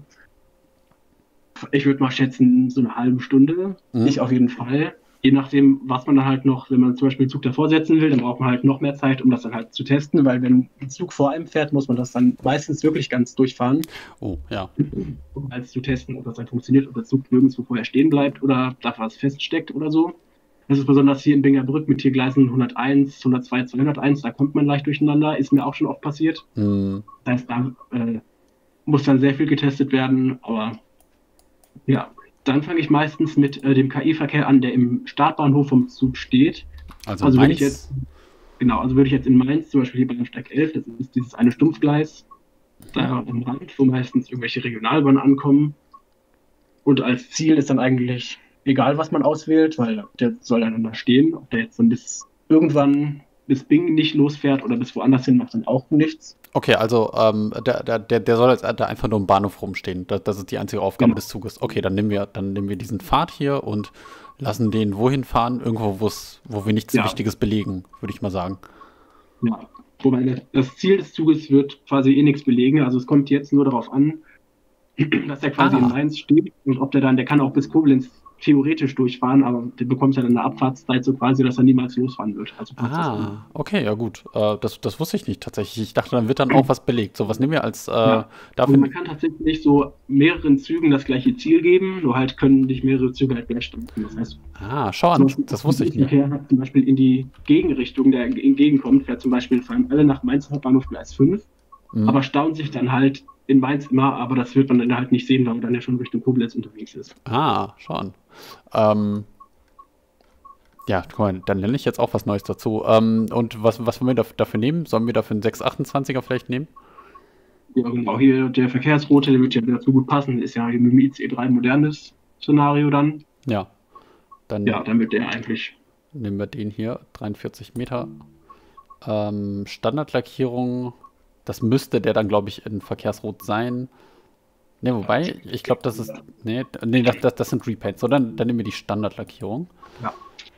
ich würde mal schätzen, so eine halbe Stunde. Mhm. Ich auf jeden Fall. Je nachdem, was man dann halt noch, wenn man zum Beispiel einen Zug davor setzen will, dann braucht man halt noch mehr Zeit, um das dann halt zu testen, weil wenn ein Zug vor einem fährt, muss man das dann meistens wirklich ganz durchfahren, Oh, ja. um halt zu testen, ob das dann funktioniert, ob der Zug nirgendwo vorher stehen bleibt oder da was feststeckt oder so. Das ist besonders hier in Bingerbrück mit hier Gleisen hunderteins, hundertzwei, zweihunderteins, da kommt man leicht durcheinander, ist mir auch schon oft passiert. Hm, Das heißt, da äh, muss dann sehr viel getestet werden, aber ja, dann fange ich meistens mit äh, dem K I-Verkehr an, der im Startbahnhof vom Zug steht. also, Also wenn Mainz, ich jetzt, genau, also würde ich jetzt in Mainz, zum Beispiel hier beim Steig elf, das ist dieses eine Stumpfgleis, da am Rand, wo meistens irgendwelche Regionalbahnen ankommen. Und als Ziel ist dann eigentlich egal, was man auswählt, weil der soll dann da stehen. Ob der jetzt dann bis irgendwann bis Bingen nicht losfährt oder bis woanders hin, macht dann auch nichts. Okay, also ähm, der, der, der der soll jetzt da einfach nur im Bahnhof rumstehen. Das, das ist die einzige Aufgabe Genau. des Zuges. Okay, dann nehmen wir, dann nehmen wir diesen Pfad hier und lassen den wohin fahren? Irgendwo, wo's, wo wir nichts Ja. Wichtiges belegen, würde ich mal sagen. Ja, wobei das- das Ziel des Zuges wird quasi eh nichts belegen. Also es kommt jetzt nur darauf an, dass der quasi Ah. in Mainz steht und ob der dann, der kann auch bis Koblenz theoretisch durchfahren, aber du bekommst ja dann eine Abfahrtszeit so quasi, dass er niemals losfahren wird. Also Ah, okay, ja gut. Äh, das, das wusste ich nicht tatsächlich. Ich dachte, dann wird dann auch was belegt. So, was nehmen wir als äh, ja. dafür. Und man kann tatsächlich so mehreren Zügen das gleiche Ziel geben, nur halt können nicht mehrere Züge halt gleich starten. Das heißt, Ah, schau an, das wusste ich nicht. Verkehr hat zum Beispiel in die Gegenrichtung, der entgegenkommt, fährt zum Beispiel, fahren alle nach Mainz Hauptbahnhof Gleis fünf, Mhm. aber stauen sich dann halt in Mainz immer, aber das wird man dann halt nicht sehen, weil man dann ja schon Richtung Koblenz unterwegs ist. Ah, schau an. Ähm, ja, guck mal, dann lerne ich jetzt auch was Neues dazu. Ähm, und was, was wollen wir daf- dafür nehmen? Sollen wir dafür einen sechs achtundzwanziger vielleicht nehmen? Ja, genau, hier der Verkehrsrote, der wird ja dazu gut passen, ist ja hier mit dem I C E drei ein modernes Szenario dann. Ja. Dann Ja, dann wird der eigentlich. nehmen wir den hier, dreiundvierzig Meter. Ähm, Standardlackierung, das müsste der dann, glaube ich, in Verkehrsrot sein. Ne, wobei, ich glaube, das ist. Nee, nee das, das, das sind Repaints. So, dann, dann nehmen wir die Standardlackierung. Ja.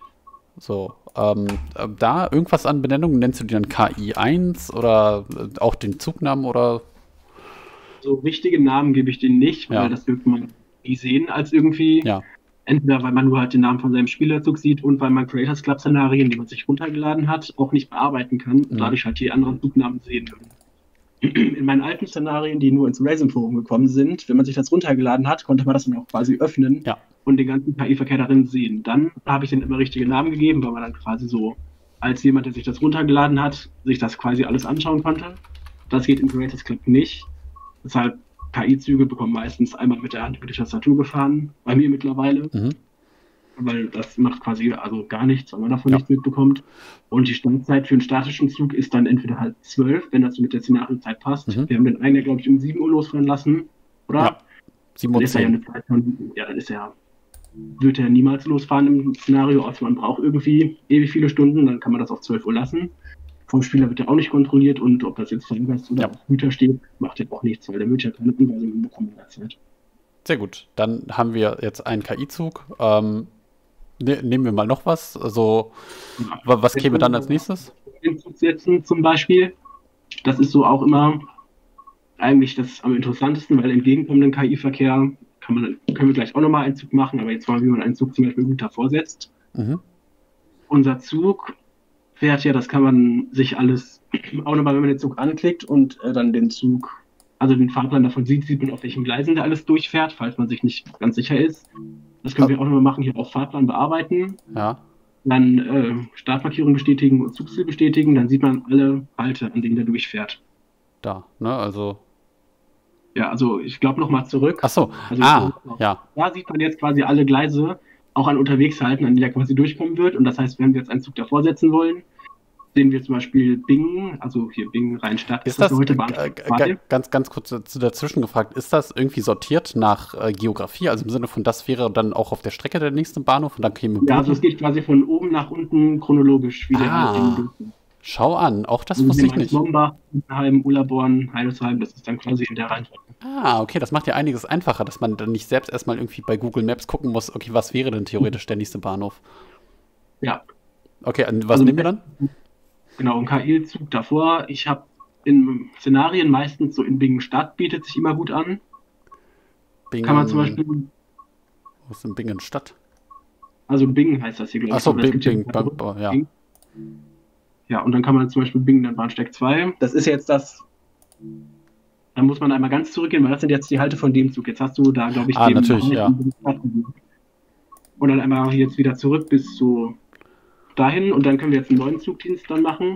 So, ähm, äh, da irgendwas an Benennungen, nennst du die dann K I eins oder äh, auch den Zugnamen oder? So richtige Namen gebe ich denen nicht, weil Ja. das wird man nie sehen als irgendwie. Ja. Entweder weil man nur halt den Namen von seinem Spielerzug sieht und weil man Creators Club Szenarien, die man sich runtergeladen hat, auch nicht bearbeiten kann und Mhm. dadurch halt die anderen Zugnamen sehen würden. In meinen alten Szenarien, die nur ins Raisin Forum gekommen sind, wenn man sich das runtergeladen hat, konnte man das dann auch quasi öffnen Ja. und den ganzen K I-Verkehr darin sehen. Dann habe ich denen immer richtige Namen gegeben, weil man dann quasi so als jemand, der sich das runtergeladen hat, sich das quasi alles anschauen konnte. Das geht im Creators Club nicht. Deshalb K I-Züge bekommen meistens einmal mit der Hand über die Tastatur gefahren, bei mir mittlerweile, Mhm. weil das macht quasi also gar nichts, weil man davon Ja. nichts mitbekommt. Und die Standzeit für einen statischen Zug ist dann entweder halt zwölf, wenn das mit der Szenariozeit passt. Mhm. Wir haben den einen ja, glaube ich, um sieben Uhr losfahren lassen, oder? Ja. sieben Dann Uhr ist er ja zehn. eine Zeit von, ja, dann ist er, wird er niemals losfahren im Szenario, außer man braucht irgendwie ewig viele Stunden, dann kann man das auf zwölf Uhr lassen. Vom Spieler wird er auch nicht kontrolliert und ob das jetzt Ferngast oder Ja. auf Güter steht, macht ja auch nichts, weil der wird ja keine Anweisungen bekommen in der Zeit. Sehr gut. Dann haben wir jetzt einen K I-Zug. Ähm, ne, nehmen wir mal noch was. Also, wa- was käme dann als nächstes? Den Zug setzen zum Beispiel, das ist so auch immer eigentlich das am interessantesten, weil entgegenkommenden K I-Verkehr kann man, können wir gleich auch nochmal einen Zug machen, aber jetzt mal, wie man einen Zug zum Beispiel gut davor setzt. Mhm. Unser Zug fährt ja, das kann man sich alles auch nochmal, wenn man den Zug anklickt und äh, dann den Zug, also den Fahrplan davon sieht, sieht man, auf welchen Gleisen der alles durchfährt, falls man sich nicht ganz sicher ist. Das können wir auch nochmal machen, hier auf Fahrplan bearbeiten, Ja. dann äh, Startmarkierung bestätigen und Zugziel bestätigen, dann sieht man alle Halte, an denen der durchfährt. Da, ne? Also. Ja, also ich glaube nochmal zurück. Ach so. Also Ah, ja. da sieht man jetzt quasi alle Gleise auch an Unterwegshalten, an die der quasi durchkommen wird. Und das heißt, wenn wir jetzt einen Zug davor setzen wollen, sehen wir zum Beispiel Bingen, also hier Bingen Rheinstadt. Ist das, heute äh, Bahnsteig äh, zwei. ganz, ganz kurz dazu- dazwischen gefragt, ist das irgendwie sortiert nach äh, Geografie? Also im Sinne von, das wäre dann auch auf der Strecke der nächste Bahnhof und dann käme Ja, also es Bochum? geht quasi von oben nach unten chronologisch, wie der Ah. halt durchgeht. Schau an, auch das Also wusste ich wir meinen nicht. Mombach, Wittenheim, Ullaborn, Heidesheim, das ist dann quasi in der Reihenfolge. Ah, okay, das macht ja einiges einfacher, dass man dann nicht selbst erstmal irgendwie bei Google Maps gucken muss, okay, was wäre denn theoretisch der nächste Bahnhof? Ja, Okay, und was Also- nehmen wir dann? genau, ein K I-Zug davor. Ich habe in Szenarien meistens so in Bingen-Stadt bietet sich immer gut an. Bingen, Kann man zum Beispiel, wo ist denn Bingen Stadt? also Bingen heißt das hier, glaube ich. Achso, aber es Bing, gibt hier Bing, ein paar Bing, andere. ja. Bing. Ja, und dann kann man zum Beispiel Bingen dann Bahnsteig zwei. Das ist jetzt das. Dann muss man einmal ganz zurückgehen, weil das sind jetzt die Halte von dem Zug. Jetzt hast du da, glaube ich, Ah, den natürlich, Bahnhof ja. in Bingen-Stadt. Und dann einmal jetzt wieder zurück bis so dahin und dann können wir jetzt einen neuen Zugdienst dann machen.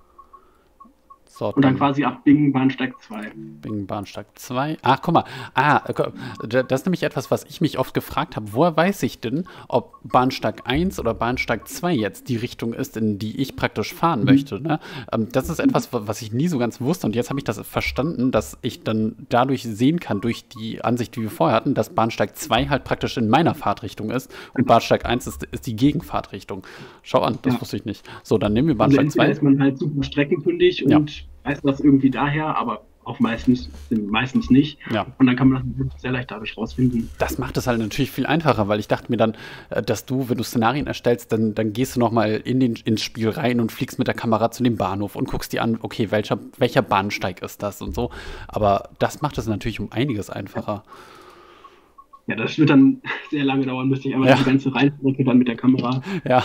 So, Und dann quasi ab Bingen Bahnsteig zwei. Bingen Bahnsteig zwei. Ach, guck mal. Ah, gu- da- das ist nämlich etwas, was ich mich oft gefragt habe. Woher weiß ich denn, ob Bahnsteig eins oder Bahnsteig zwei jetzt die Richtung ist, in die ich praktisch fahren möchte? Ne? Ähm, das ist etwas, wa- was ich nie so ganz wusste. Und jetzt habe ich das verstanden, dass ich dann dadurch sehen kann, durch die Ansicht, die wir vorher hatten, dass Bahnsteig zwei halt praktisch in meiner Fahrtrichtung ist und Bahnsteig eins ist, ist die Gegenfahrtrichtung. Schau an, das Ja. wusste ich nicht. So, dann nehmen wir Also Bahnsteig entweder zwei. ist man halt super streckenkundig Ja. und weiß das irgendwie daher, aber auch meistens, meistens nicht. Ja. Und dann kann man das sehr leicht dadurch rausfinden. Das macht es halt natürlich viel einfacher, weil ich dachte mir dann, äh, dass du, wenn du Szenarien erstellst, dann, dann gehst du nochmal in den, ins Spiel rein und fliegst mit der Kamera zu dem Bahnhof und guckst dir an, okay, welcher, welcher Bahnsteig ist das und so. Aber das macht es natürlich um einiges einfacher. Ja, das wird dann sehr lange dauern, müsste ich einmal Ja. die ganze Reihenfolge dann mit der Kamera. Ja.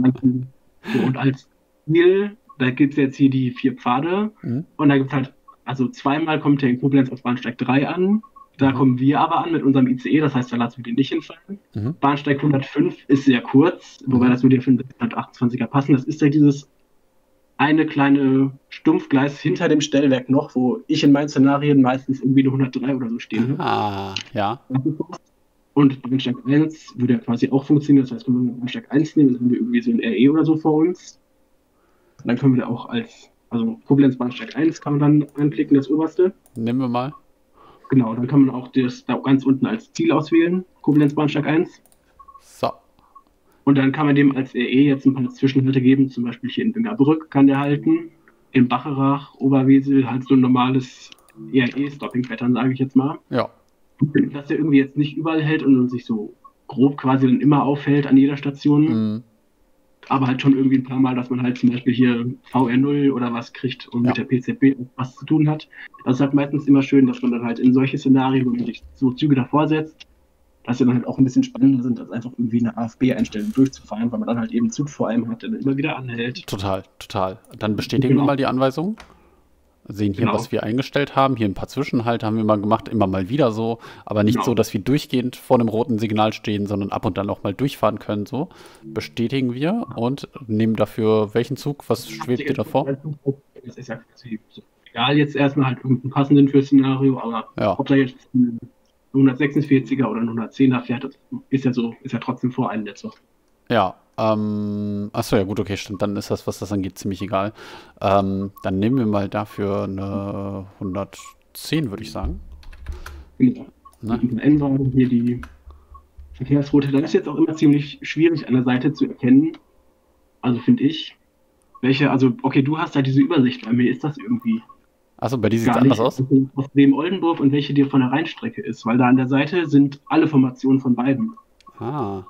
So, und als Ziel, da gibt es jetzt hier die vier Pfade. Mhm. Und da gibt es halt, also zweimal kommt der in Koblenz auf Bahnsteig drei an. Da Mhm. kommen wir aber an mit unserem I C E, das heißt, da lassen wir den nicht hinfallen. Mhm. Bahnsteig hundertfünf ist sehr kurz, wobei Mhm. das würde ja für einen hundertachtundzwanziger passen. Das ist ja dieses eine kleine Stumpfgleis hinter dem Stellwerk noch, wo ich in meinen Szenarien meistens irgendwie eine hundertdrei oder so stehe. Ah, ja. Und Bahnsteig eins würde ja quasi auch funktionieren. Das heißt, wenn wir Bahnsteig eins nehmen, dann haben wir irgendwie so ein R E oder so vor uns. Und dann können wir da auch als, also Koblenz Bahnsteig eins kann man dann anklicken, das oberste. Nehmen wir mal. Genau, dann kann man auch das da ganz unten als Ziel auswählen, Koblenz Bahnsteig eins. So. Und dann kann man dem als R E jetzt ein paar Zwischenhalte geben, zum Beispiel hier in Büngerbrück kann der halten, in Bacherach, Oberwesel halt so ein normales R E-Stopping-Pattern, sage ich jetzt mal. Ja. Dass der irgendwie jetzt nicht überall hält und sich so grob quasi dann immer aufhält an jeder Station, Mhm. aber halt schon irgendwie ein paar Mal, dass man halt zum Beispiel hier V R null oder was kriegt und Ja. mit der P Z B was zu tun hat. Das ist halt meistens immer schön, dass man dann halt in solche Szenarien, wo man sich so Züge davor setzt, dass sie dann halt auch ein bisschen spannender sind, als einfach irgendwie eine A F B-Einstellung durchzufahren, weil man dann halt eben einen Zug vor einem hat, der dann immer wieder anhält. Total, total. Dann bestätigen Genau. wir mal die Anweisung. Sehen hier, Genau. was wir eingestellt haben. Hier ein paar Zwischenhalte haben wir mal gemacht, immer mal wieder so. Aber nicht Genau. so, dass wir durchgehend vor einem roten Signal stehen, sondern ab und dann auch mal durchfahren können. So bestätigen wir und nehmen dafür welchen Zug? Was schwebt dir davor? Das ist ja quasi so egal jetzt erstmal halt irgendeinen passenden fürs Szenario, aber Ja. ob da jetzt ein hundertsechsundvierziger oder ein hundertzehner fährt, das ist ja so, ist ja trotzdem vor einem der Zug. Ja, ähm, achso, ja gut, okay, stimmt. Dann ist das, was das angeht, ziemlich egal. Ähm, dann nehmen wir mal dafür eine hundertzehn, würde ich sagen. Genau. Ne? Mit dem N-Wagen hier die Verkehrsroute, dann ist jetzt auch immer ziemlich schwierig an der Seite zu erkennen. Also finde ich, welche, also okay, du hast da diese Übersicht, bei mir ist das irgendwie Achso, bei dir sieht es gar anders nicht. aus? Also auf dem Oldenburg und welche dir von der Rheinstrecke ist, weil da an der Seite sind alle Formationen von beiden. Ah.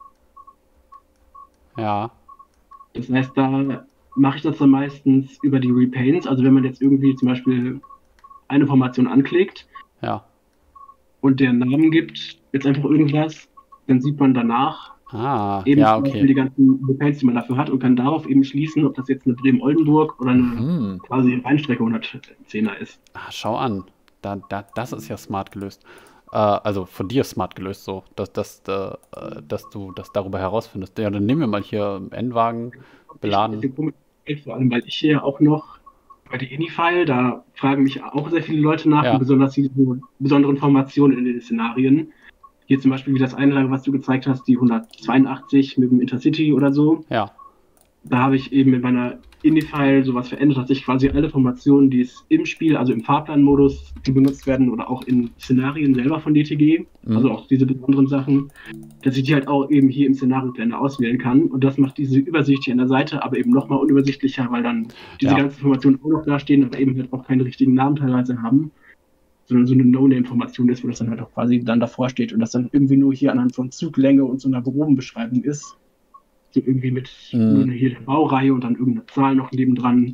Ja. Das heißt, da mache ich das dann meistens über die Repaints. Also wenn man jetzt irgendwie zum Beispiel eine Formation anklickt Ja. und der Namen gibt, jetzt einfach irgendwas, dann sieht man danach Ah, eben ja, zum Beispiel okay. die ganzen Repaints, die man dafür hat und kann darauf eben schließen, ob das jetzt eine Bremen-Oldenburg oder eine Hm. quasi Rheinstrecke hundertzehner ist. Ah, schau an. Da, da, das ist ja smart gelöst. Äh, also von dir smart gelöst, so, dass, dass, äh, dass du das darüber herausfindest. Ja, dann nehmen wir mal hier N-Wagen beladen. Ich- komisch, vor allem, weil ich hier auch noch bei der Inifile, da fragen mich auch sehr viele Leute nach, Ja. besonders diese besonderen Formationen in den Szenarien. Hier zum Beispiel wie das eine, was du gezeigt hast, die hundertzweiundachtzig mit dem Intercity oder so. Ja. Da habe ich eben mit meiner Indie-File sowas verändert, dass ich quasi alle Formationen, die es im Spiel, also im Fahrplanmodus, die benutzt werden oder auch in Szenarien selber von D T G, Mhm. also auch diese besonderen Sachen, dass ich die halt auch eben hier im Szenarioplaner auswählen kann. Und das macht diese Übersicht hier an der Seite aber eben nochmal unübersichtlicher, weil dann diese Ja. ganzen Informationen auch noch dastehen, aber eben halt auch keinen richtigen Namen teilweise haben, sondern so eine No-Name-Formation ist, wo das dann halt auch quasi dann davor steht und das dann irgendwie nur hier anhand von Zuglänge und so einer groben Beschreibung ist. So irgendwie mit Mhm. nur hier der Baureihe und dann irgendeine Zahl noch nebendran.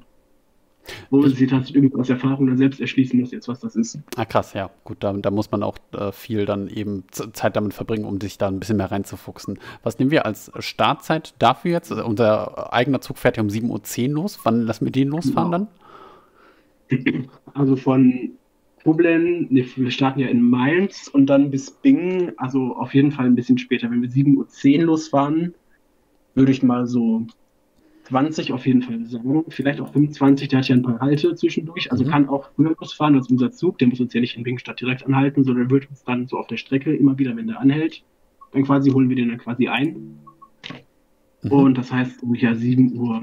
Wo man sich das irgendwie aus Erfahrung dann selbst erschließen muss, jetzt was das ist. Ah, krass, ja. Gut, da, da muss man auch äh, viel dann eben Z- Zeit damit verbringen, um sich da ein bisschen mehr reinzufuchsen. Was nehmen wir als Startzeit dafür jetzt? Also unser eigener Zug fährt ja um sieben Uhr zehn los. Wann lassen wir den losfahren Genau. dann? Also von Koblenz, ne, wir starten ja in Mainz und dann bis Bingen, also auf jeden Fall ein bisschen später. Wenn wir sieben Uhr zehn losfahren, würde ich mal so zwanzig auf jeden Fall sagen. Vielleicht auch fünfundzwanzig, der hat ja ein paar Halte zwischendurch, also Mhm. kann auch früher losfahren als unser Zug. Der muss uns ja nicht in Bingstadt direkt anhalten, sondern wird uns dann so auf der Strecke immer wieder, wenn der anhält, dann quasi holen wir den dann quasi ein. Mhm. Und das heißt, um ja sieben Uhr,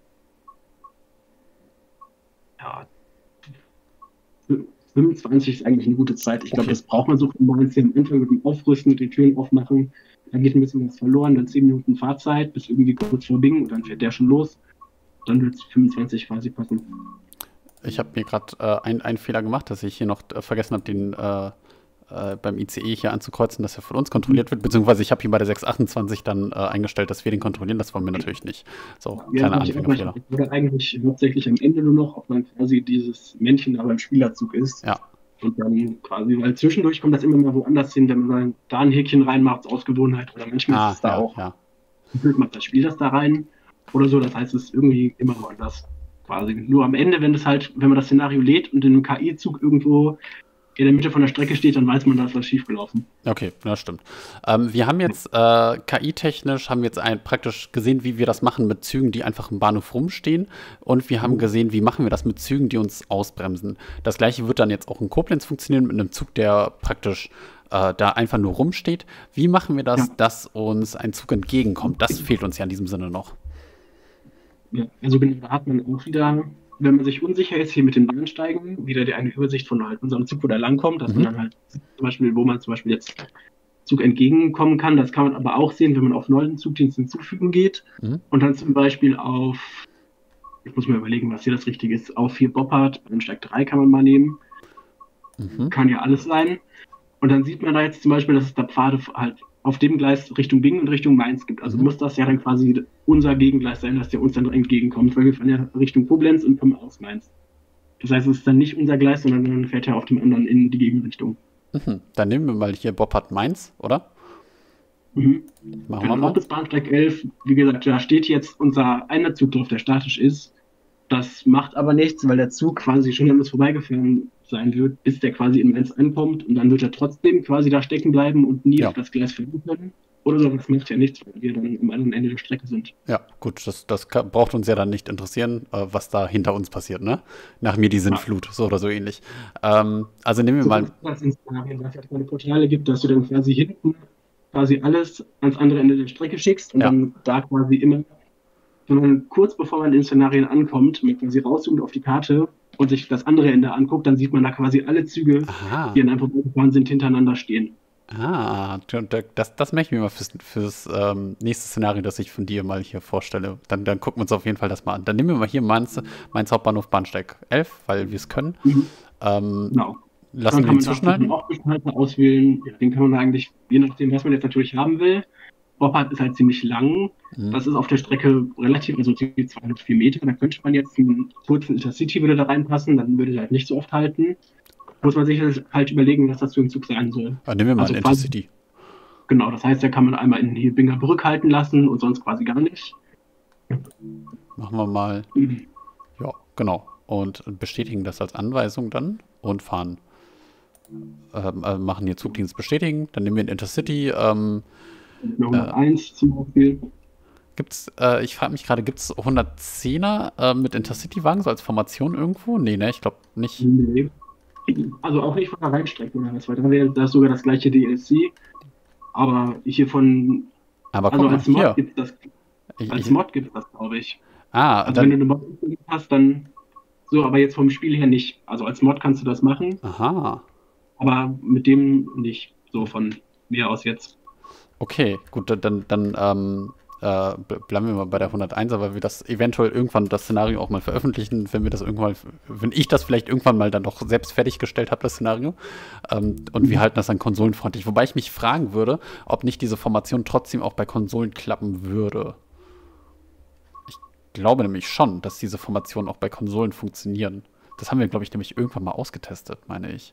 ja, fünfundzwanzig ist eigentlich eine gute Zeit. Ich glaube, Okay. das braucht man so von Mainz hier am Anfang mit dem Aufrüsten, mit den Türen aufmachen. Dann geht ein bisschen was verloren, dann zehn Minuten Fahrzeit bis irgendwie kurz vor Bingen und dann fährt der schon los. Dann wird es fünfundzwanzig quasi passen. Ich habe mir gerade äh, ein- einen Fehler gemacht, dass ich hier noch äh, vergessen habe, den äh, äh, beim I C E hier anzukreuzen, dass er von uns kontrolliert wird. Beziehungsweise ich habe hier bei der sechs achtundzwanzig dann äh, eingestellt, dass wir den kontrollieren. Das wollen wir natürlich nicht. So, Ja, kleiner das hab ich auch Anfängerfehler. mal- Oder eigentlich hauptsächlich am Ende nur noch, ob man quasi dieses Männchen da beim Spielerzug ist. Ja. Und dann quasi, weil zwischendurch kommt das immer mal woanders hin, wenn man dann da ein Häkchen reinmacht, aus Gewohnheit. Oder manchmal Ah, ist es da ja, auch, ja. gefühlt macht das Spiel das da rein oder so. Das heißt, es ist irgendwie immer woanders quasi. Nur am Ende, wenn das halt, wenn man das Szenario lädt und in einem K I-Zug irgendwo in der Mitte von der Strecke steht, dann weiß man, da ist was schiefgelaufen. Okay, das stimmt. Ähm, wir haben jetzt äh, K I-technisch haben wir jetzt ein, praktisch gesehen, wie wir das machen mit Zügen, die einfach im Bahnhof rumstehen. Und wir haben gesehen, wie machen wir das mit Zügen, die uns ausbremsen. Das gleiche wird dann jetzt auch in Koblenz funktionieren mit einem Zug, der praktisch äh, da einfach nur rumsteht. Wie machen wir das, Ja. dass uns ein Zug entgegenkommt? Das fehlt uns ja in diesem Sinne noch. Ja, also genau, da hat man auch wieder, wenn man sich unsicher ist, hier mit den Bahnsteigen, wieder die eine Übersicht von halt unserem Zug, wo der langkommt, dass Mhm. man dann halt zum Beispiel, wo man zum Beispiel jetzt Zug entgegenkommen kann. Das kann man aber auch sehen, wenn man auf neuen Zugdienst hinzufügen geht Mhm. und dann zum Beispiel auf, ich muss mir überlegen, was hier das Richtige ist, auf hier Boppard, Bahnsteig drei kann man mal nehmen, Mhm. kann ja alles sein. Und dann sieht man da jetzt zum Beispiel, dass es da Pfade halt auf dem Gleis Richtung Bingen und Richtung Mainz gibt. Also Mhm. muss das ja dann quasi unser Gegengleis sein, dass der uns dann entgegenkommt, weil wir fahren ja Richtung Koblenz und kommen aus Mainz. Das heißt, es ist dann nicht unser Gleis, sondern dann fährt er auf dem anderen in die Gegenrichtung. Mhm. Dann nehmen wir mal hier Boppard Mainz, oder? Mhm. Machen wir Genau, mal. auch das Bahnsteig elf, wie gesagt, da steht jetzt unser einer Zug drauf, der statisch ist. Das macht aber nichts, weil der Zug quasi schon an uns vorbeigefahren sein wird, bis der quasi in Mainz ankommt und dann wird er trotzdem quasi da stecken bleiben und nie Ja. auf das Gleis fahren können. Oder so, das macht ja nichts, weil wir dann am anderen Ende der Strecke sind. Ja, gut, das, das ka- braucht uns ja dann nicht interessieren, äh, was da hinter uns passiert, ne? Nach mir die Sintflut, so oder so ähnlich. Ähm, also nehmen wir So mal. ist das in Szenarien, weil es ja keine Portale gibt, dass du dann quasi hinten quasi alles ans andere Ende der Strecke schickst und Ja. dann da quasi immer, wenn man kurz bevor man in Szenarien ankommt, man quasi rauszoomt auf die Karte und sich das andere Ende anguckt, dann sieht man da quasi alle Züge, Aha. die an einem vorbeigefahren sind, hintereinander stehen. Ah, das, das möchte ich mir mal fürs, fürs ähm, nächste Szenario, das ich von dir mal hier vorstelle. Dann, dann gucken wir uns auf jeden Fall das mal an. Dann nehmen wir mal hier Mainz, Mainz Hauptbahnhof Bahnsteig elf, weil wir es können. Mhm. Ähm, Genau. lassen wir Dann ihn kann man da zwischenhalten. auch Zwischenhalter auswählen. Ja, den kann man da eigentlich, je nachdem, was man jetzt natürlich haben will. Boppard ist halt ziemlich lang. Mhm. Das ist auf der Strecke relativ, also ziemlich zweihundertvier Meter. Da könnte man jetzt einen kurzen Intercity würde da reinpassen, dann würde der halt nicht so oft halten. Muss man sich halt überlegen, was das für ein Zug sein soll. Ah, nehmen wir mal Also einen quasi- Intercity. Genau, das heißt, da kann man einmal in die Binger Brück halten lassen und sonst quasi gar nicht. Machen wir mal. Ja, genau. Und bestätigen das als Anweisung dann und fahren. Ähm, äh, machen hier Zugdienst bestätigen. Dann nehmen wir einen Intercity. Ähm, Eine hunderteins zum Beispiel. gibt's, äh, ich frage mich gerade, gibt es hundertzehner äh, mit Intercity-Wagen so als Formation irgendwo? Nee, ne, ich glaube nicht. Nee. Also auch nicht von der Rheinstrecke oder was, weil da wäre das sogar das gleiche D L C. Aber hier von, Aber also guck mal, als Mod hier. gibt es das, Ich, als ich, Mod gibt es das, glaube ich. ah, Also wenn du dann. eine Mod hast, dann so, aber jetzt vom Spiel her nicht. Also als Mod kannst du das machen, Aha. aber mit dem nicht. So von mir aus jetzt. Okay, gut, dann, dann, dann ähm, äh, ble- bleiben wir mal bei der hunderteins, weil wir das eventuell irgendwann das Szenario auch mal veröffentlichen, wenn wir das irgendwann, wenn ich das vielleicht irgendwann mal dann doch selbst fertiggestellt habe, das Szenario. Ähm, und wir halten das dann konsolenfreundlich. Wobei ich mich fragen würde, ob nicht diese Formation trotzdem auch bei Konsolen klappen würde. Ich glaube nämlich schon, dass diese Formationen auch bei Konsolen funktionieren. Das haben wir, glaube ich, nämlich irgendwann mal ausgetestet, meine ich.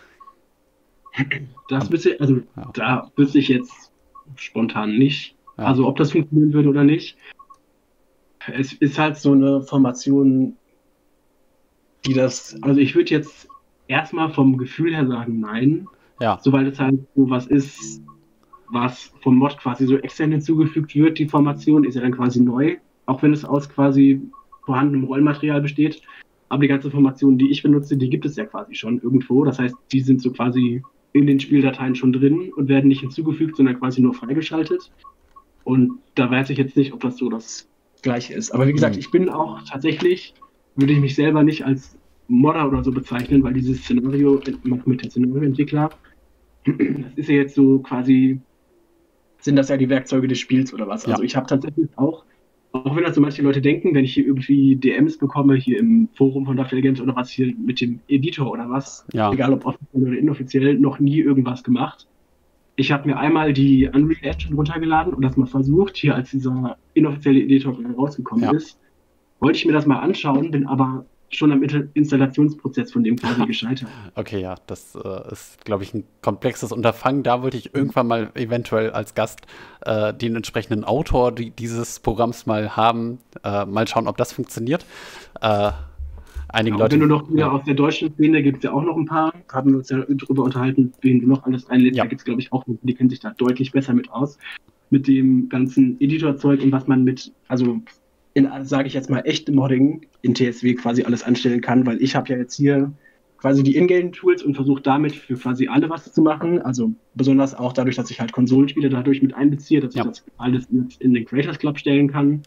Das wüsste, also Ja. da wüsste ich jetzt spontan nicht. Ja. Also ob das funktionieren würde oder nicht. Es ist halt so eine Formation, die das, also ich würde jetzt erstmal vom Gefühl her sagen, nein. Ja, So, weil es halt so was ist, was vom Mod quasi so extern hinzugefügt wird, die Formation ist ja dann quasi neu, auch wenn es aus quasi vorhandenem Rollmaterial besteht. Aber die ganze Formation, die ich benutze, die gibt es ja quasi schon irgendwo. Das heißt, die sind so quasi in den Spieldateien schon drin und werden nicht hinzugefügt, sondern quasi nur freigeschaltet. Und da weiß ich jetzt nicht, ob das so das Gleiche ist. Aber wie gesagt, Mhm. ich bin auch tatsächlich, würde ich mich selber nicht als Modder oder so bezeichnen, weil dieses Szenario macht mit dem Szenarioentwickler. Das ist ja jetzt so quasi, sind das ja die Werkzeuge des Spiels oder was? Ja. Also ich habe tatsächlich auch, auch wenn das so manche Leute denken, wenn ich hier irgendwie D Ms bekomme, hier im Forum von Dafür Legends oder was, hier mit dem Editor oder was, ja. egal ob offiziell oder inoffiziell, noch nie irgendwas gemacht. Ich habe mir einmal die Unreal Engine runtergeladen und das mal versucht, hier als dieser inoffizielle Editor rausgekommen Ja. ist. Wollte ich mir das mal anschauen, bin aber schon am Inter- Installationsprozess von dem quasi gescheitert. Okay, ja, das äh, ist, glaube ich, ein komplexes Unterfangen. Da wollte ich irgendwann mal eventuell als Gast äh, den entsprechenden Autor die, dieses Programms mal haben. Äh, mal schauen, ob das funktioniert. Äh, einige Ja, Leute. wenn du noch wieder Ja. aus der deutschen Szene gibt es ja auch noch ein paar, haben wir uns ja drüber unterhalten, wen du noch alles einlädst. Ja. Da gibt es, glaube ich, auch, die kennen sich da deutlich besser mit aus. Mit dem ganzen Editorzeug und was man mit, also in, sage ich jetzt mal, echtem Modding in T S W quasi alles anstellen kann, weil ich habe ja jetzt hier quasi die Ingame-Tools und versuche damit für quasi alle was zu machen. Also besonders auch dadurch, dass ich halt Konsolenspiele dadurch mit einbeziehe, dass Ja. ich das alles mit in den Creators Club stellen kann.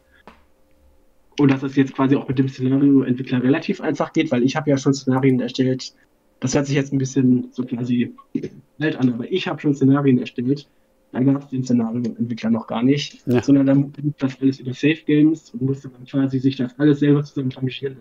Und dass es jetzt quasi auch mit dem Szenario-Entwickler relativ einfach geht, weil ich habe ja schon Szenarien erstellt. Das hört sich jetzt ein bisschen so quasi alt an, aber ich habe schon Szenarien erstellt. Da gab es den Szenario-Entwickler noch gar nicht, Ja. sondern dann lief das alles über Safe Games und musste dann quasi sich das alles selber zusammen rangieren.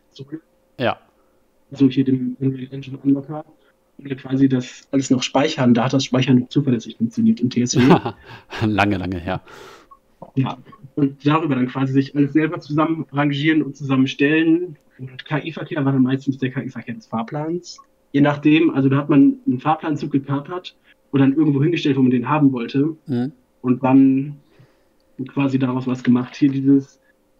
Ja. So hier dem Unreal Engine Unlocker und dann quasi das alles noch speichern. Da hat das Speichern noch zuverlässig funktioniert in T S W. lange, lange her. Ja, und darüber dann quasi sich alles selber zusammen rangieren und zusammenstellen. Und K I-Verkehr war dann meistens der K I-Verkehr des Fahrplans. Je nachdem, also da hat man einen Fahrplanzug gekapert und dann irgendwo hingestellt, wo man den haben wollte. Mhm. Und dann quasi daraus was gemacht. Hier dieses,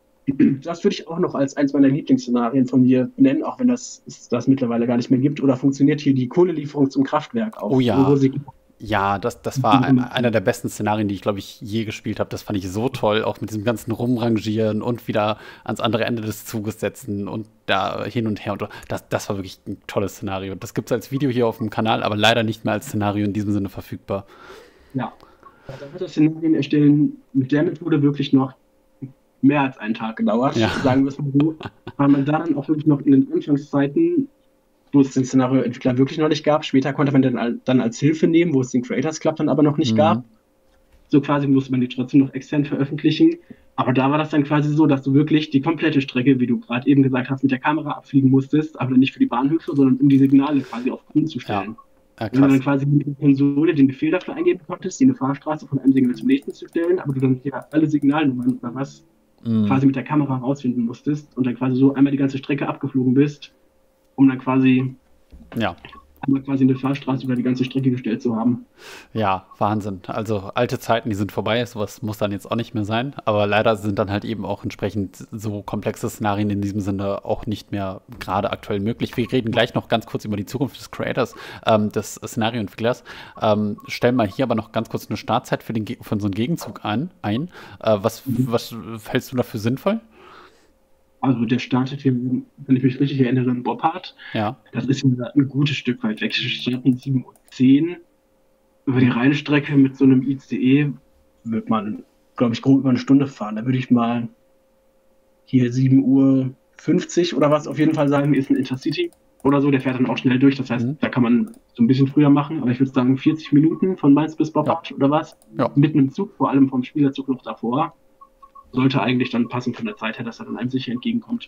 das würde ich auch noch als eins meiner Lieblingsszenarien von mir nennen, auch wenn das das mittlerweile gar nicht mehr gibt. Oder funktioniert hier die Kohlelieferung zum Kraftwerk auch? Oh ja. Wo sie Ja, das, das war ein, einer der besten Szenarien, die ich, glaube ich, je gespielt habe. Das fand ich so toll, auch mit diesem ganzen Rumrangieren und wieder ans andere Ende des Zuges setzen und da hin und her. Und das, das war wirklich ein tolles Szenario. Das gibt es als Video hier auf dem Kanal, aber leider nicht mehr als Szenario in diesem Sinne verfügbar. Ja, da hat das Szenarien erstellen mit der Methode wirklich noch mehr als einen Tag gedauert, Ja. sagen wir es mal so, weil man da dann auch wirklich noch in den Anfangszeiten, wo es den Szenarioentwickler wirklich noch nicht gab, später konnte man den al- dann als Hilfe nehmen, wo es den Creators Club dann aber noch nicht Mhm. gab. So quasi musste man die trotzdem noch extern veröffentlichen. Aber da war das dann quasi so, dass du wirklich die komplette Strecke, wie du gerade eben gesagt hast, mit der Kamera abfliegen musstest, aber nicht für die Bahnhöfe, sondern um die Signale quasi auf grün zu stellen. Ja, Wenn du dann krass. quasi mit der Konsole den Befehl dafür eingeben konntest, die eine Fahrstraße von einem Signal zum nächsten zu stellen, aber du dann hier alle Signalnummern oder was Mhm. quasi mit der Kamera rausfinden musstest und dann quasi so einmal die ganze Strecke abgeflogen bist, um dann quasi Ja. einmal quasi eine Fahrstraße über die ganze Strecke gestellt zu haben. Ja, Wahnsinn. Also alte Zeiten, die sind vorbei. Sowas muss dann jetzt auch nicht mehr sein. Aber leider sind dann halt eben auch entsprechend so komplexe Szenarien in diesem Sinne auch nicht mehr gerade aktuell möglich. Wir reden gleich noch ganz kurz über die Zukunft des Creators, ähm, des Szenarioentwicklers. Ähm, stellen mal hier aber noch ganz kurz eine Startzeit für, den, Ge- für so einen Gegenzug an, ein. Äh, was, was hältst du dafür sinnvoll? Also der startet hier, wenn ich mich richtig erinnere, in Boppard. Ja. Das ist ja ein gutes Stück weit weg. Wir starten sieben Uhr zehn. Über die Rheinstrecke mit so einem I C E wird man, glaube ich, grob über eine Stunde fahren. Da würde ich mal hier sieben Uhr fünfzig oder was auf jeden Fall sagen, ist ein Intercity oder so. Der fährt dann auch schnell durch. Das heißt, Mhm. da kann man so ein bisschen früher machen. Aber ich würde sagen vierzig Minuten von Mainz bis Boppard oder was. Ja. Mitten im Zug, vor allem vom Spielerzug noch davor. Sollte eigentlich dann passen von der Zeit her, dass er dann einem sicher entgegenkommt.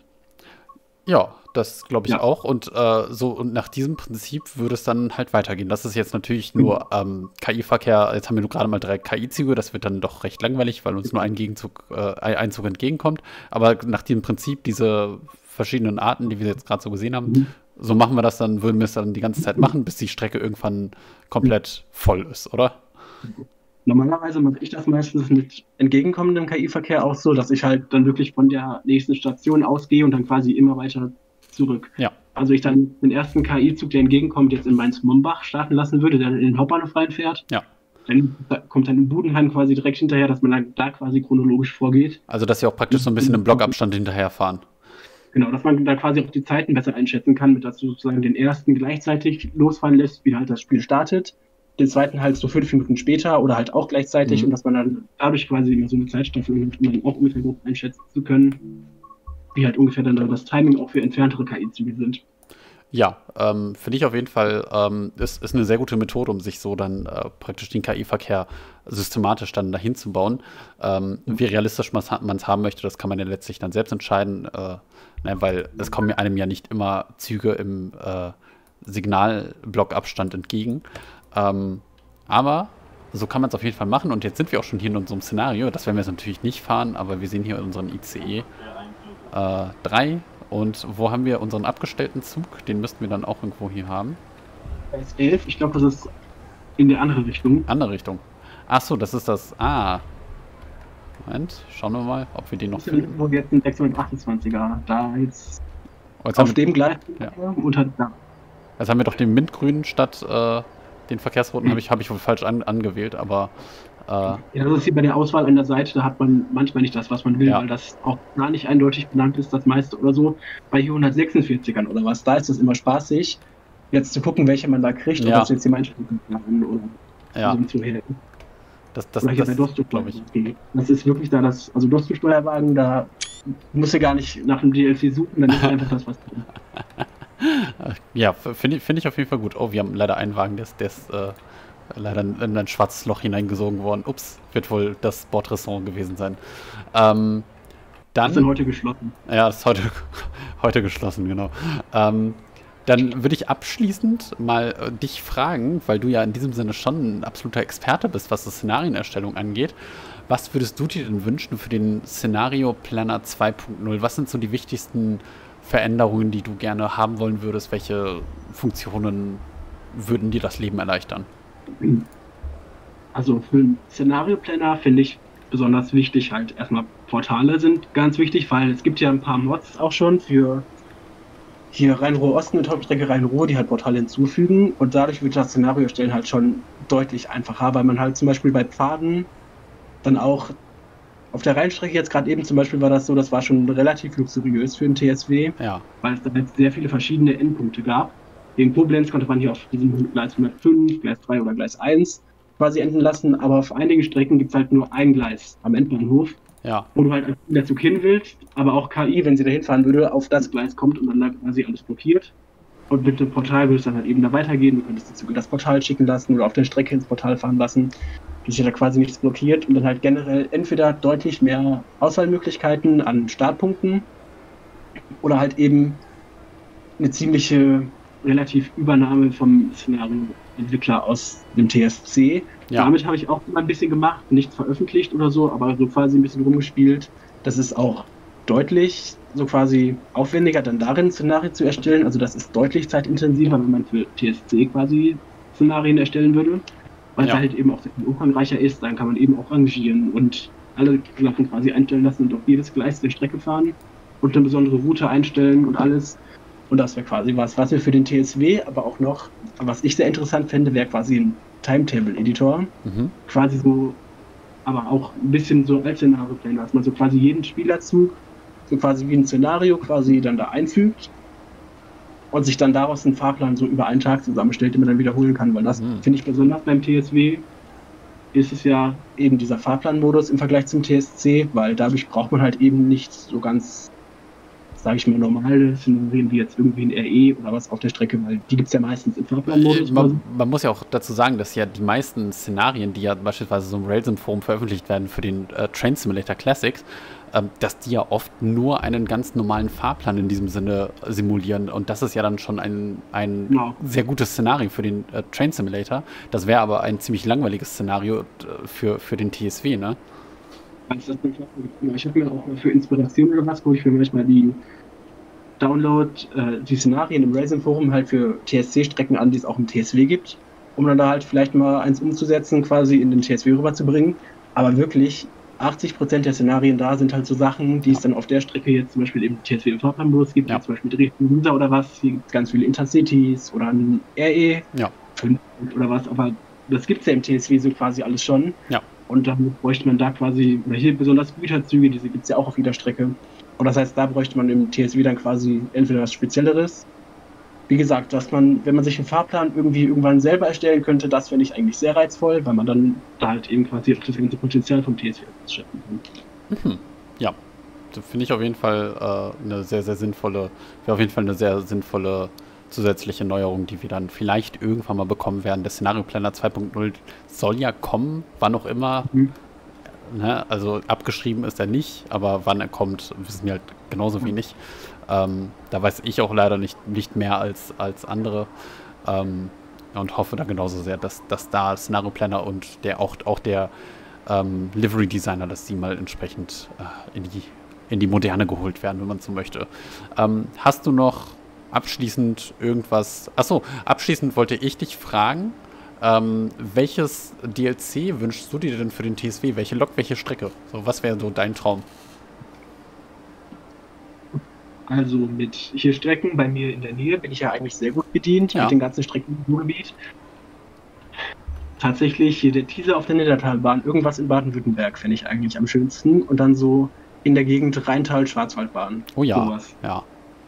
Ja, das glaube ich Ja. auch. Und äh, so und nach diesem Prinzip würde es dann halt weitergehen. Das ist jetzt natürlich nur ähm, K I-Verkehr. Jetzt haben wir nur gerade mal drei K I-Züge. Das wird dann doch recht langweilig, weil uns nur ein Gegenzug, äh, ein Einzug entgegenkommt. Aber nach diesem Prinzip, diese verschiedenen Arten, die wir jetzt gerade so gesehen haben, Mhm. so machen wir das dann, würden wir es dann die ganze Zeit machen, bis die Strecke irgendwann komplett voll ist, oder? Normalerweise mache ich das meistens mit entgegenkommendem K I-Verkehr auch so, dass ich halt dann wirklich von der nächsten Station ausgehe und dann quasi immer weiter zurück. Ja. Also ich dann den ersten K I-Zug, der entgegenkommt, jetzt in Mainz-Mombach starten lassen würde, der dann in den Hauptbahnhof reinfährt. Ja. Dann kommt dann in Budenheim quasi direkt hinterher, dass man dann da quasi chronologisch vorgeht. Also, dass sie auch praktisch so ein bisschen im Blockabstand hinterherfahren. Genau, dass man da quasi auch die Zeiten besser einschätzen kann, mit dass du sozusagen den ersten gleichzeitig losfahren lässt, wie halt das Spiel startet. Den zweiten halt so fünf Minuten später oder halt auch gleichzeitig Mhm. und dass man dann dadurch quasi immer so eine Zeitstaffelung hat, um dann auch ungefähr grob einschätzen zu können, wie halt ungefähr dann das Timing auch für entferntere K I-Züge sind. Ja, ähm, finde ich auf jeden Fall, ähm, ist, ist eine sehr gute Methode, um sich so dann äh, praktisch den K I-Verkehr systematisch dann dahin zu bauen. Ähm, wie realistisch man es haben möchte, das kann man ja letztlich dann selbst entscheiden, äh, ne, weil es kommen einem ja nicht immer Züge im äh, Signalblockabstand entgegen. Ähm, aber so kann man es auf jeden Fall machen. Und jetzt sind wir auch schon hier in unserem Szenario. Das werden wir jetzt natürlich nicht fahren, aber wir sehen hier unseren I C E drei Und wo haben wir unseren abgestellten Zug? Den müssten wir dann auch irgendwo hier haben. S elf, ich glaube, das ist in die andere Richtung. Andere Richtung. Ach so, das ist das... Ah. Moment, schauen wir mal, ob wir den noch finden. Wo wir jetzt einen sechshundertachtundzwanziger, da jetzt, Oh, jetzt auf haben, dem Gleis Ja. unter da. jetzt haben wir doch den Mintgrünen statt äh, den Verkehrsroten, habe ich, hab ich wohl falsch an, angewählt, aber... Äh, Ja, das ist hier bei der Auswahl an der Seite, da hat man manchmal nicht das, was man will, Ja. weil das auch gar nicht eindeutig benannt ist, das meiste oder so. Bei hier hundertsechsundvierzigern oder was, da ist es immer spaßig, jetzt zu gucken, welche man da kriegt, Ja. ob das jetzt die Einstellungen oder ja, so zu helfen. das, das, Oder hier das bei Dosto, glaube ich. Das ist wirklich da, das, also Dosto-Steuerwagen, da musst du gar nicht nach dem D L C suchen, dann ist einfach das, was drin. Ja, finde ich, find ich auf jeden Fall gut. Oh, wir haben leider einen Wagen, der ist, der ist äh, leider in in ein schwarzes Loch hineingesogen worden. Ups, wird wohl das Bordrestaurant gewesen sein. Ähm, Das ist dann dann, heute geschlossen. ja, ist heute, heute geschlossen, genau. Ähm, dann würde ich abschließend mal äh, dich fragen, weil du ja in diesem Sinne schon ein absoluter Experte bist, was das Szenarienerstellung angeht. Was würdest du dir denn wünschen für den Szenario Planner zwei Punkt null? Was sind so die wichtigsten Veränderungen, die du gerne haben wollen würdest? Welche Funktionen würden dir das Leben erleichtern? Also für einen Szenario-Planner finde ich besonders wichtig, halt erstmal Portale sind ganz wichtig, weil es gibt ja ein paar Mods auch schon für hier Rhein-Ruhr-Osten und Hauptstrecke Rhein-Ruhr, die halt Portale hinzufügen und dadurch wird das Szenario erstellen halt schon deutlich einfacher, weil man halt zum Beispiel bei Pfaden dann auch auf der Rheinstrecke jetzt gerade eben zum Beispiel war das so, das war schon relativ luxuriös für einen T S W, Ja, weil es da halt sehr viele verschiedene Endpunkte gab. In Koblenz konnte man hier auf diesem Gleis hundertfünf, Gleis drei oder Gleis eins quasi enden lassen, aber auf einigen Strecken gibt es halt nur ein Gleis am Endbahnhof, ja, wo du halt als Zug hin willst, aber auch K I, wenn sie da hinfahren würde, auf das Gleis kommt und dann da quasi alles blockiert. Und mit dem Portal würde es dann halt eben da weitergehen, du könntest die Züge das Portal schicken lassen oder auf der Strecke ins Portal fahren lassen. Du hast ja da quasi nichts blockiert und dann halt generell entweder deutlich mehr Auswahlmöglichkeiten an Startpunkten oder halt eben eine ziemliche relativ Übernahme vom Szenarioentwickler aus dem T S C. ja, Damit habe ich auch immer ein bisschen gemacht, nichts veröffentlicht oder so, aber so quasi ein bisschen rumgespielt. Das ist auch deutlich so quasi aufwendiger, dann darin Szenarien zu erstellen. Also das ist deutlich zeitintensiver, wenn man für T S C quasi Szenarien erstellen würde, weil Ja. es halt eben auch sehr viel umfangreicher ist. Dann kann man eben auch rangieren und alle Sachen quasi einstellen lassen und auf jedes Gleis der Strecke fahren und eine besondere Route einstellen und alles. Und das wäre quasi was, was wir für den T S W, aber auch noch, was ich sehr interessant fände, wäre quasi ein Timetable-Editor. mhm. Quasi so, aber auch ein bisschen so als Szenario-Planer, dass man so quasi jeden Spielerzug so quasi wie ein Szenario quasi dann da einfügt und sich dann daraus einen Fahrplan so über einen Tag zusammenstellt, den man dann wiederholen kann, weil das Mhm. finde ich besonders beim T S W ist es ja eben dieser Fahrplanmodus im Vergleich zum T S C, weil dadurch braucht man halt eben nicht so ganz, sage ich mal, normale Szenarien wie jetzt irgendwie ein R E oder was auf der Strecke, weil die gibt es ja meistens im Fahrplanmodus. Man, man muss ja auch dazu sagen, dass ja die meisten Szenarien, die ja beispielsweise so im Railsim-Forum veröffentlicht werden für den äh, Train Simulator Classics, ähm, dass die ja oft nur einen ganz normalen Fahrplan in diesem Sinne simulieren. Und das ist ja dann schon ein, ein Genau. sehr gutes Szenario für den äh, Train Simulator. Das wäre aber ein ziemlich langweiliges Szenario äh, für, für den T S W, ne? Also das ich habe mir auch mal für Inspiration oder was, wo ich mir manchmal die Download, äh, die Szenarien im Racing-Forum halt für T S C-Strecken an, die es auch im T S W gibt, um dann da halt vielleicht mal eins umzusetzen, quasi in den T S W rüberzubringen. Aber wirklich, achtzig Prozent der Szenarien da sind halt so Sachen, die es dann auf der Strecke jetzt zum Beispiel im T S W im Fahrplanbus gibt, Ja. wie zum Beispiel Dresden-User oder was, hier gibt es ganz viele Intercities oder ein R E Ja. fünf oder was, aber das gibt es ja im T S W so quasi alles schon. Ja. Und dann bräuchte man da quasi, oder hier besonders Güterzüge, diese gibt es ja auch auf jeder Strecke. Und das heißt, da bräuchte man im T S W dann quasi entweder was Spezielleres. Wie gesagt, dass man, wenn man sich einen Fahrplan irgendwie irgendwann selber erstellen könnte, das fände ich eigentlich sehr reizvoll, weil man dann da halt eben quasi auch das ganze Potenzial vom T S W ausschöpfen kann. Mhm. Ja, das finde ich auf jeden Fall äh, eine sehr, sehr sinnvolle, wäre auf jeden Fall eine sehr sinnvolle zusätzliche Neuerung, die wir dann vielleicht irgendwann mal bekommen werden. Der Szenario Planner zwei Punkt null soll ja kommen, wann auch immer. Mhm. Ne? Also abgeschrieben ist er nicht, aber wann er kommt, wissen wir halt genauso wenig. Ähm, da weiß ich auch leider nicht, nicht mehr als, als andere. Ähm, und hoffe da genauso sehr, dass, dass da Szenario Planner und der auch, auch der ähm, Livery Designer, dass die mal entsprechend äh, in die in die Moderne geholt werden, wenn man so möchte. Ähm, hast du noch abschließend irgendwas... Achso, abschließend wollte ich dich fragen, ähm, welches D L C wünschst du dir denn für den T S W? Welche Lok, welche Strecke? So, was wäre so dein Traum? Also mit hier Strecken bei mir in der Nähe bin ich ja eigentlich sehr gut bedient Ja. mit den ganzen Strecken im Ruhrgebiet. Tatsächlich hier der Teaser auf der Niddertalbahn, irgendwas in Baden-Württemberg fände ich eigentlich am schönsten. Und dann so in der Gegend Rheintal-Schwarzwaldbahn. Oh ja, Sowas. ja.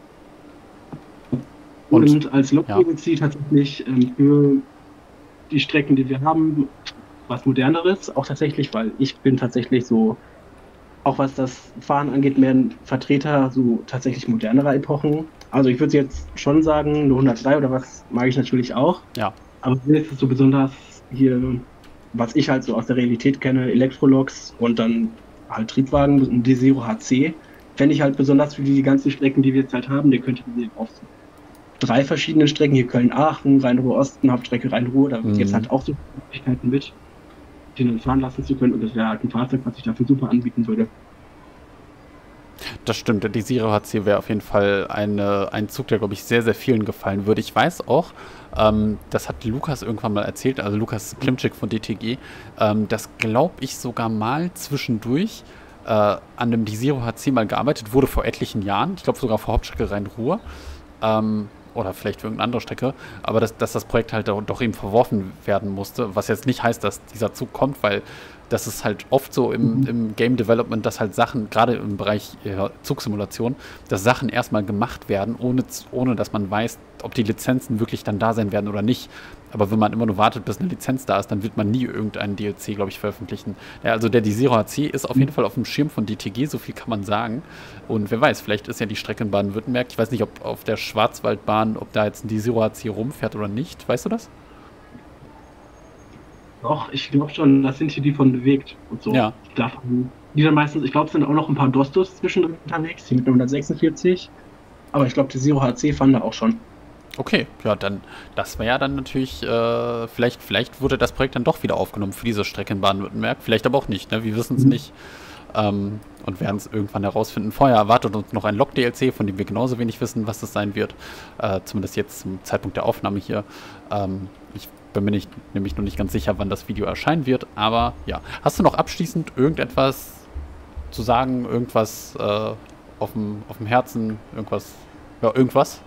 Und, Und- als ja. Lok-D L C tatsächlich ähm, für die Strecken, die wir haben, was Moderneres. Auch tatsächlich, weil ich bin tatsächlich so, auch was das Fahren angeht, mehr ein Vertreter so tatsächlich modernerer Epochen. Also ich würde jetzt schon sagen, eine hundertdrei oder was mag ich natürlich auch. Ja. Aber mir ist es so besonders hier, was ich halt so aus der Realität kenne, Elektroloks und dann halt Triebwagen und die Zero H C, fände ich halt besonders für die ganzen Strecken, die wir jetzt halt haben. Die könnte man auf drei verschiedene Strecken, hier Köln-Aachen, Rhein-Ruhr-Osten, Hauptstrecke Rhein-Ruhr, da Mhm. gibt es halt auch so Möglichkeiten mit, die dann fahren lassen zu können und das wäre halt ein Fahrzeug, was sich dafür super anbieten würde. Das stimmt, die Zero H C wäre auf jeden Fall eine, ein Zug, der, glaube ich, sehr, sehr vielen gefallen würde. Ich weiß auch, ähm, das hat Lukas irgendwann mal erzählt, also Lukas Klimczyk von D T G, ähm, dass, glaube ich, sogar mal zwischendurch äh, an einem die Zero H C mal gearbeitet wurde vor etlichen Jahren. Ich glaube sogar vor Hauptstrecke Rhein-Ruhr. Ähm, oder vielleicht für irgendeine andere Strecke, aber dass, dass das Projekt halt doch, doch eben verworfen werden musste, was jetzt nicht heißt, dass dieser Zug kommt, weil das ist halt oft so im, Mhm. im Game Development, dass halt Sachen, gerade im Bereich ja, Zugsimulation, dass Sachen erstmal gemacht werden, ohne, ohne dass man weiß, ob die Lizenzen wirklich dann da sein werden oder nicht. Aber wenn man immer nur wartet, bis eine Lizenz da ist, dann wird man nie irgendeinen D L C, glaube ich, veröffentlichen. Ja, also der die Zero H C ist auf jeden Fall auf dem Schirm von D T G, so viel kann man sagen. Und wer weiß, vielleicht ist ja die Strecke in Baden-Württemberg, ich weiß nicht, ob auf der Schwarzwaldbahn, ob da jetzt ein die Zero H C rumfährt oder nicht. Weißt du das? Doch, ich glaube schon, das sind hier die von bewegt und so. Ja. Davon, die dann meistens, ich glaube, es sind auch noch ein paar Dostos zwischendrin unterwegs, die mit einer hundertsechsundvierzig. Aber ich glaube, die Zero H C fahren da auch schon. Okay, ja, dann, das wäre ja dann natürlich, äh, vielleicht, vielleicht wurde das Projekt dann doch wieder aufgenommen für diese Strecke in Baden-Württemberg, vielleicht aber auch nicht, ne? Wir wissen es Mhm. nicht ähm, und werden es irgendwann herausfinden. Vorher erwartet uns noch ein Lok-D L C, von dem wir genauso wenig wissen, was das sein wird, äh, zumindest jetzt zum Zeitpunkt der Aufnahme hier. Ähm, ich bin mir nicht, nämlich noch nicht ganz sicher, wann das Video erscheinen wird, aber ja. Hast du noch abschließend irgendetwas zu sagen, irgendwas äh, auf dem auf dem Herzen, irgendwas, ja, irgendwas?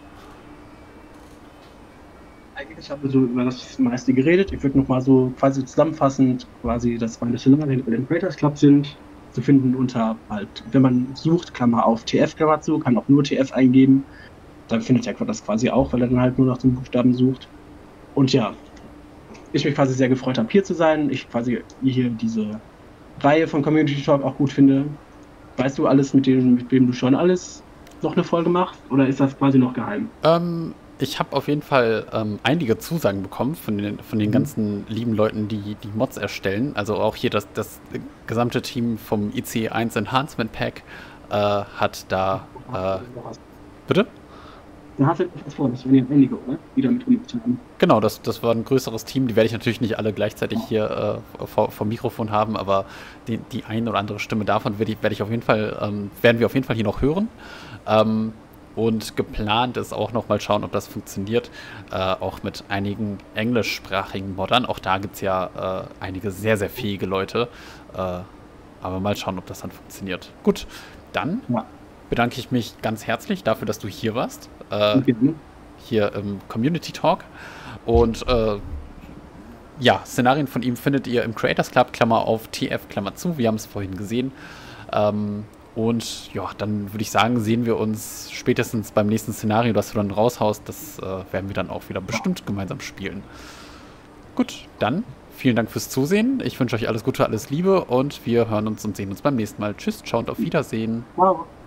Eigentlich haben wir so über das meiste geredet. Ich würde nochmal so quasi zusammenfassend quasi, dass meine Szenarien über den Creators Club sind, zu finden unter halt, wenn man sucht, Klammer auf T F, Klammer zu, kann auch nur T F eingeben. Dann findet er das quasi auch, weil er dann halt nur nach den Buchstaben sucht. Und ja, ich mich quasi sehr gefreut habe, hier zu sein. Ich quasi hier diese Reihe von Community Talk auch gut finde. Weißt du alles, mit dem, mit wem du schon alles noch eine Folge machst? Oder ist das quasi noch geheim? Ähm, ich habe auf jeden Fall ähm, einige Zusagen bekommen von den, von den Mhm. ganzen lieben Leuten, die die Mods erstellen. Also auch hier das, das gesamte Team vom I C E eins Enhancement Pack äh, hat da... Äh, bitte? Da hast du etwas vor, das waren ja einige, oder? Die damit gemacht haben. Genau, das, das war ein größeres Team. Die werde ich natürlich nicht alle gleichzeitig hier äh, vor, vor Mikrofon haben, aber die, die ein oder andere Stimme davon werde ich, werde ich auf jeden Fall, ähm, werden wir auf jeden Fall hier noch hören. Ähm, und geplant ist auch noch mal schauen, ob das funktioniert, äh, auch mit einigen englischsprachigen Moddern. Auch da gibt es ja äh, einige sehr, sehr fähige Leute. Äh, aber mal schauen, ob das dann funktioniert. Gut, dann Ja. bedanke ich mich ganz herzlich dafür, dass du hier warst. Äh, Gerne. hier im Community Talk. Und äh, ja, Szenarien von ihm findet ihr im Creators Club, Klammer auf T F, Klammer zu. Wir haben es vorhin gesehen. Ähm, und ja, dann würde ich sagen, sehen wir uns spätestens beim nächsten Szenario, das du dann raushaust. Das äh, werden wir dann auch wieder bestimmt gemeinsam spielen. Gut, dann vielen Dank fürs Zusehen. Ich wünsche euch alles Gute, alles Liebe und wir hören uns und sehen uns beim nächsten Mal. Tschüss, ciao und auf Wiedersehen. Wow.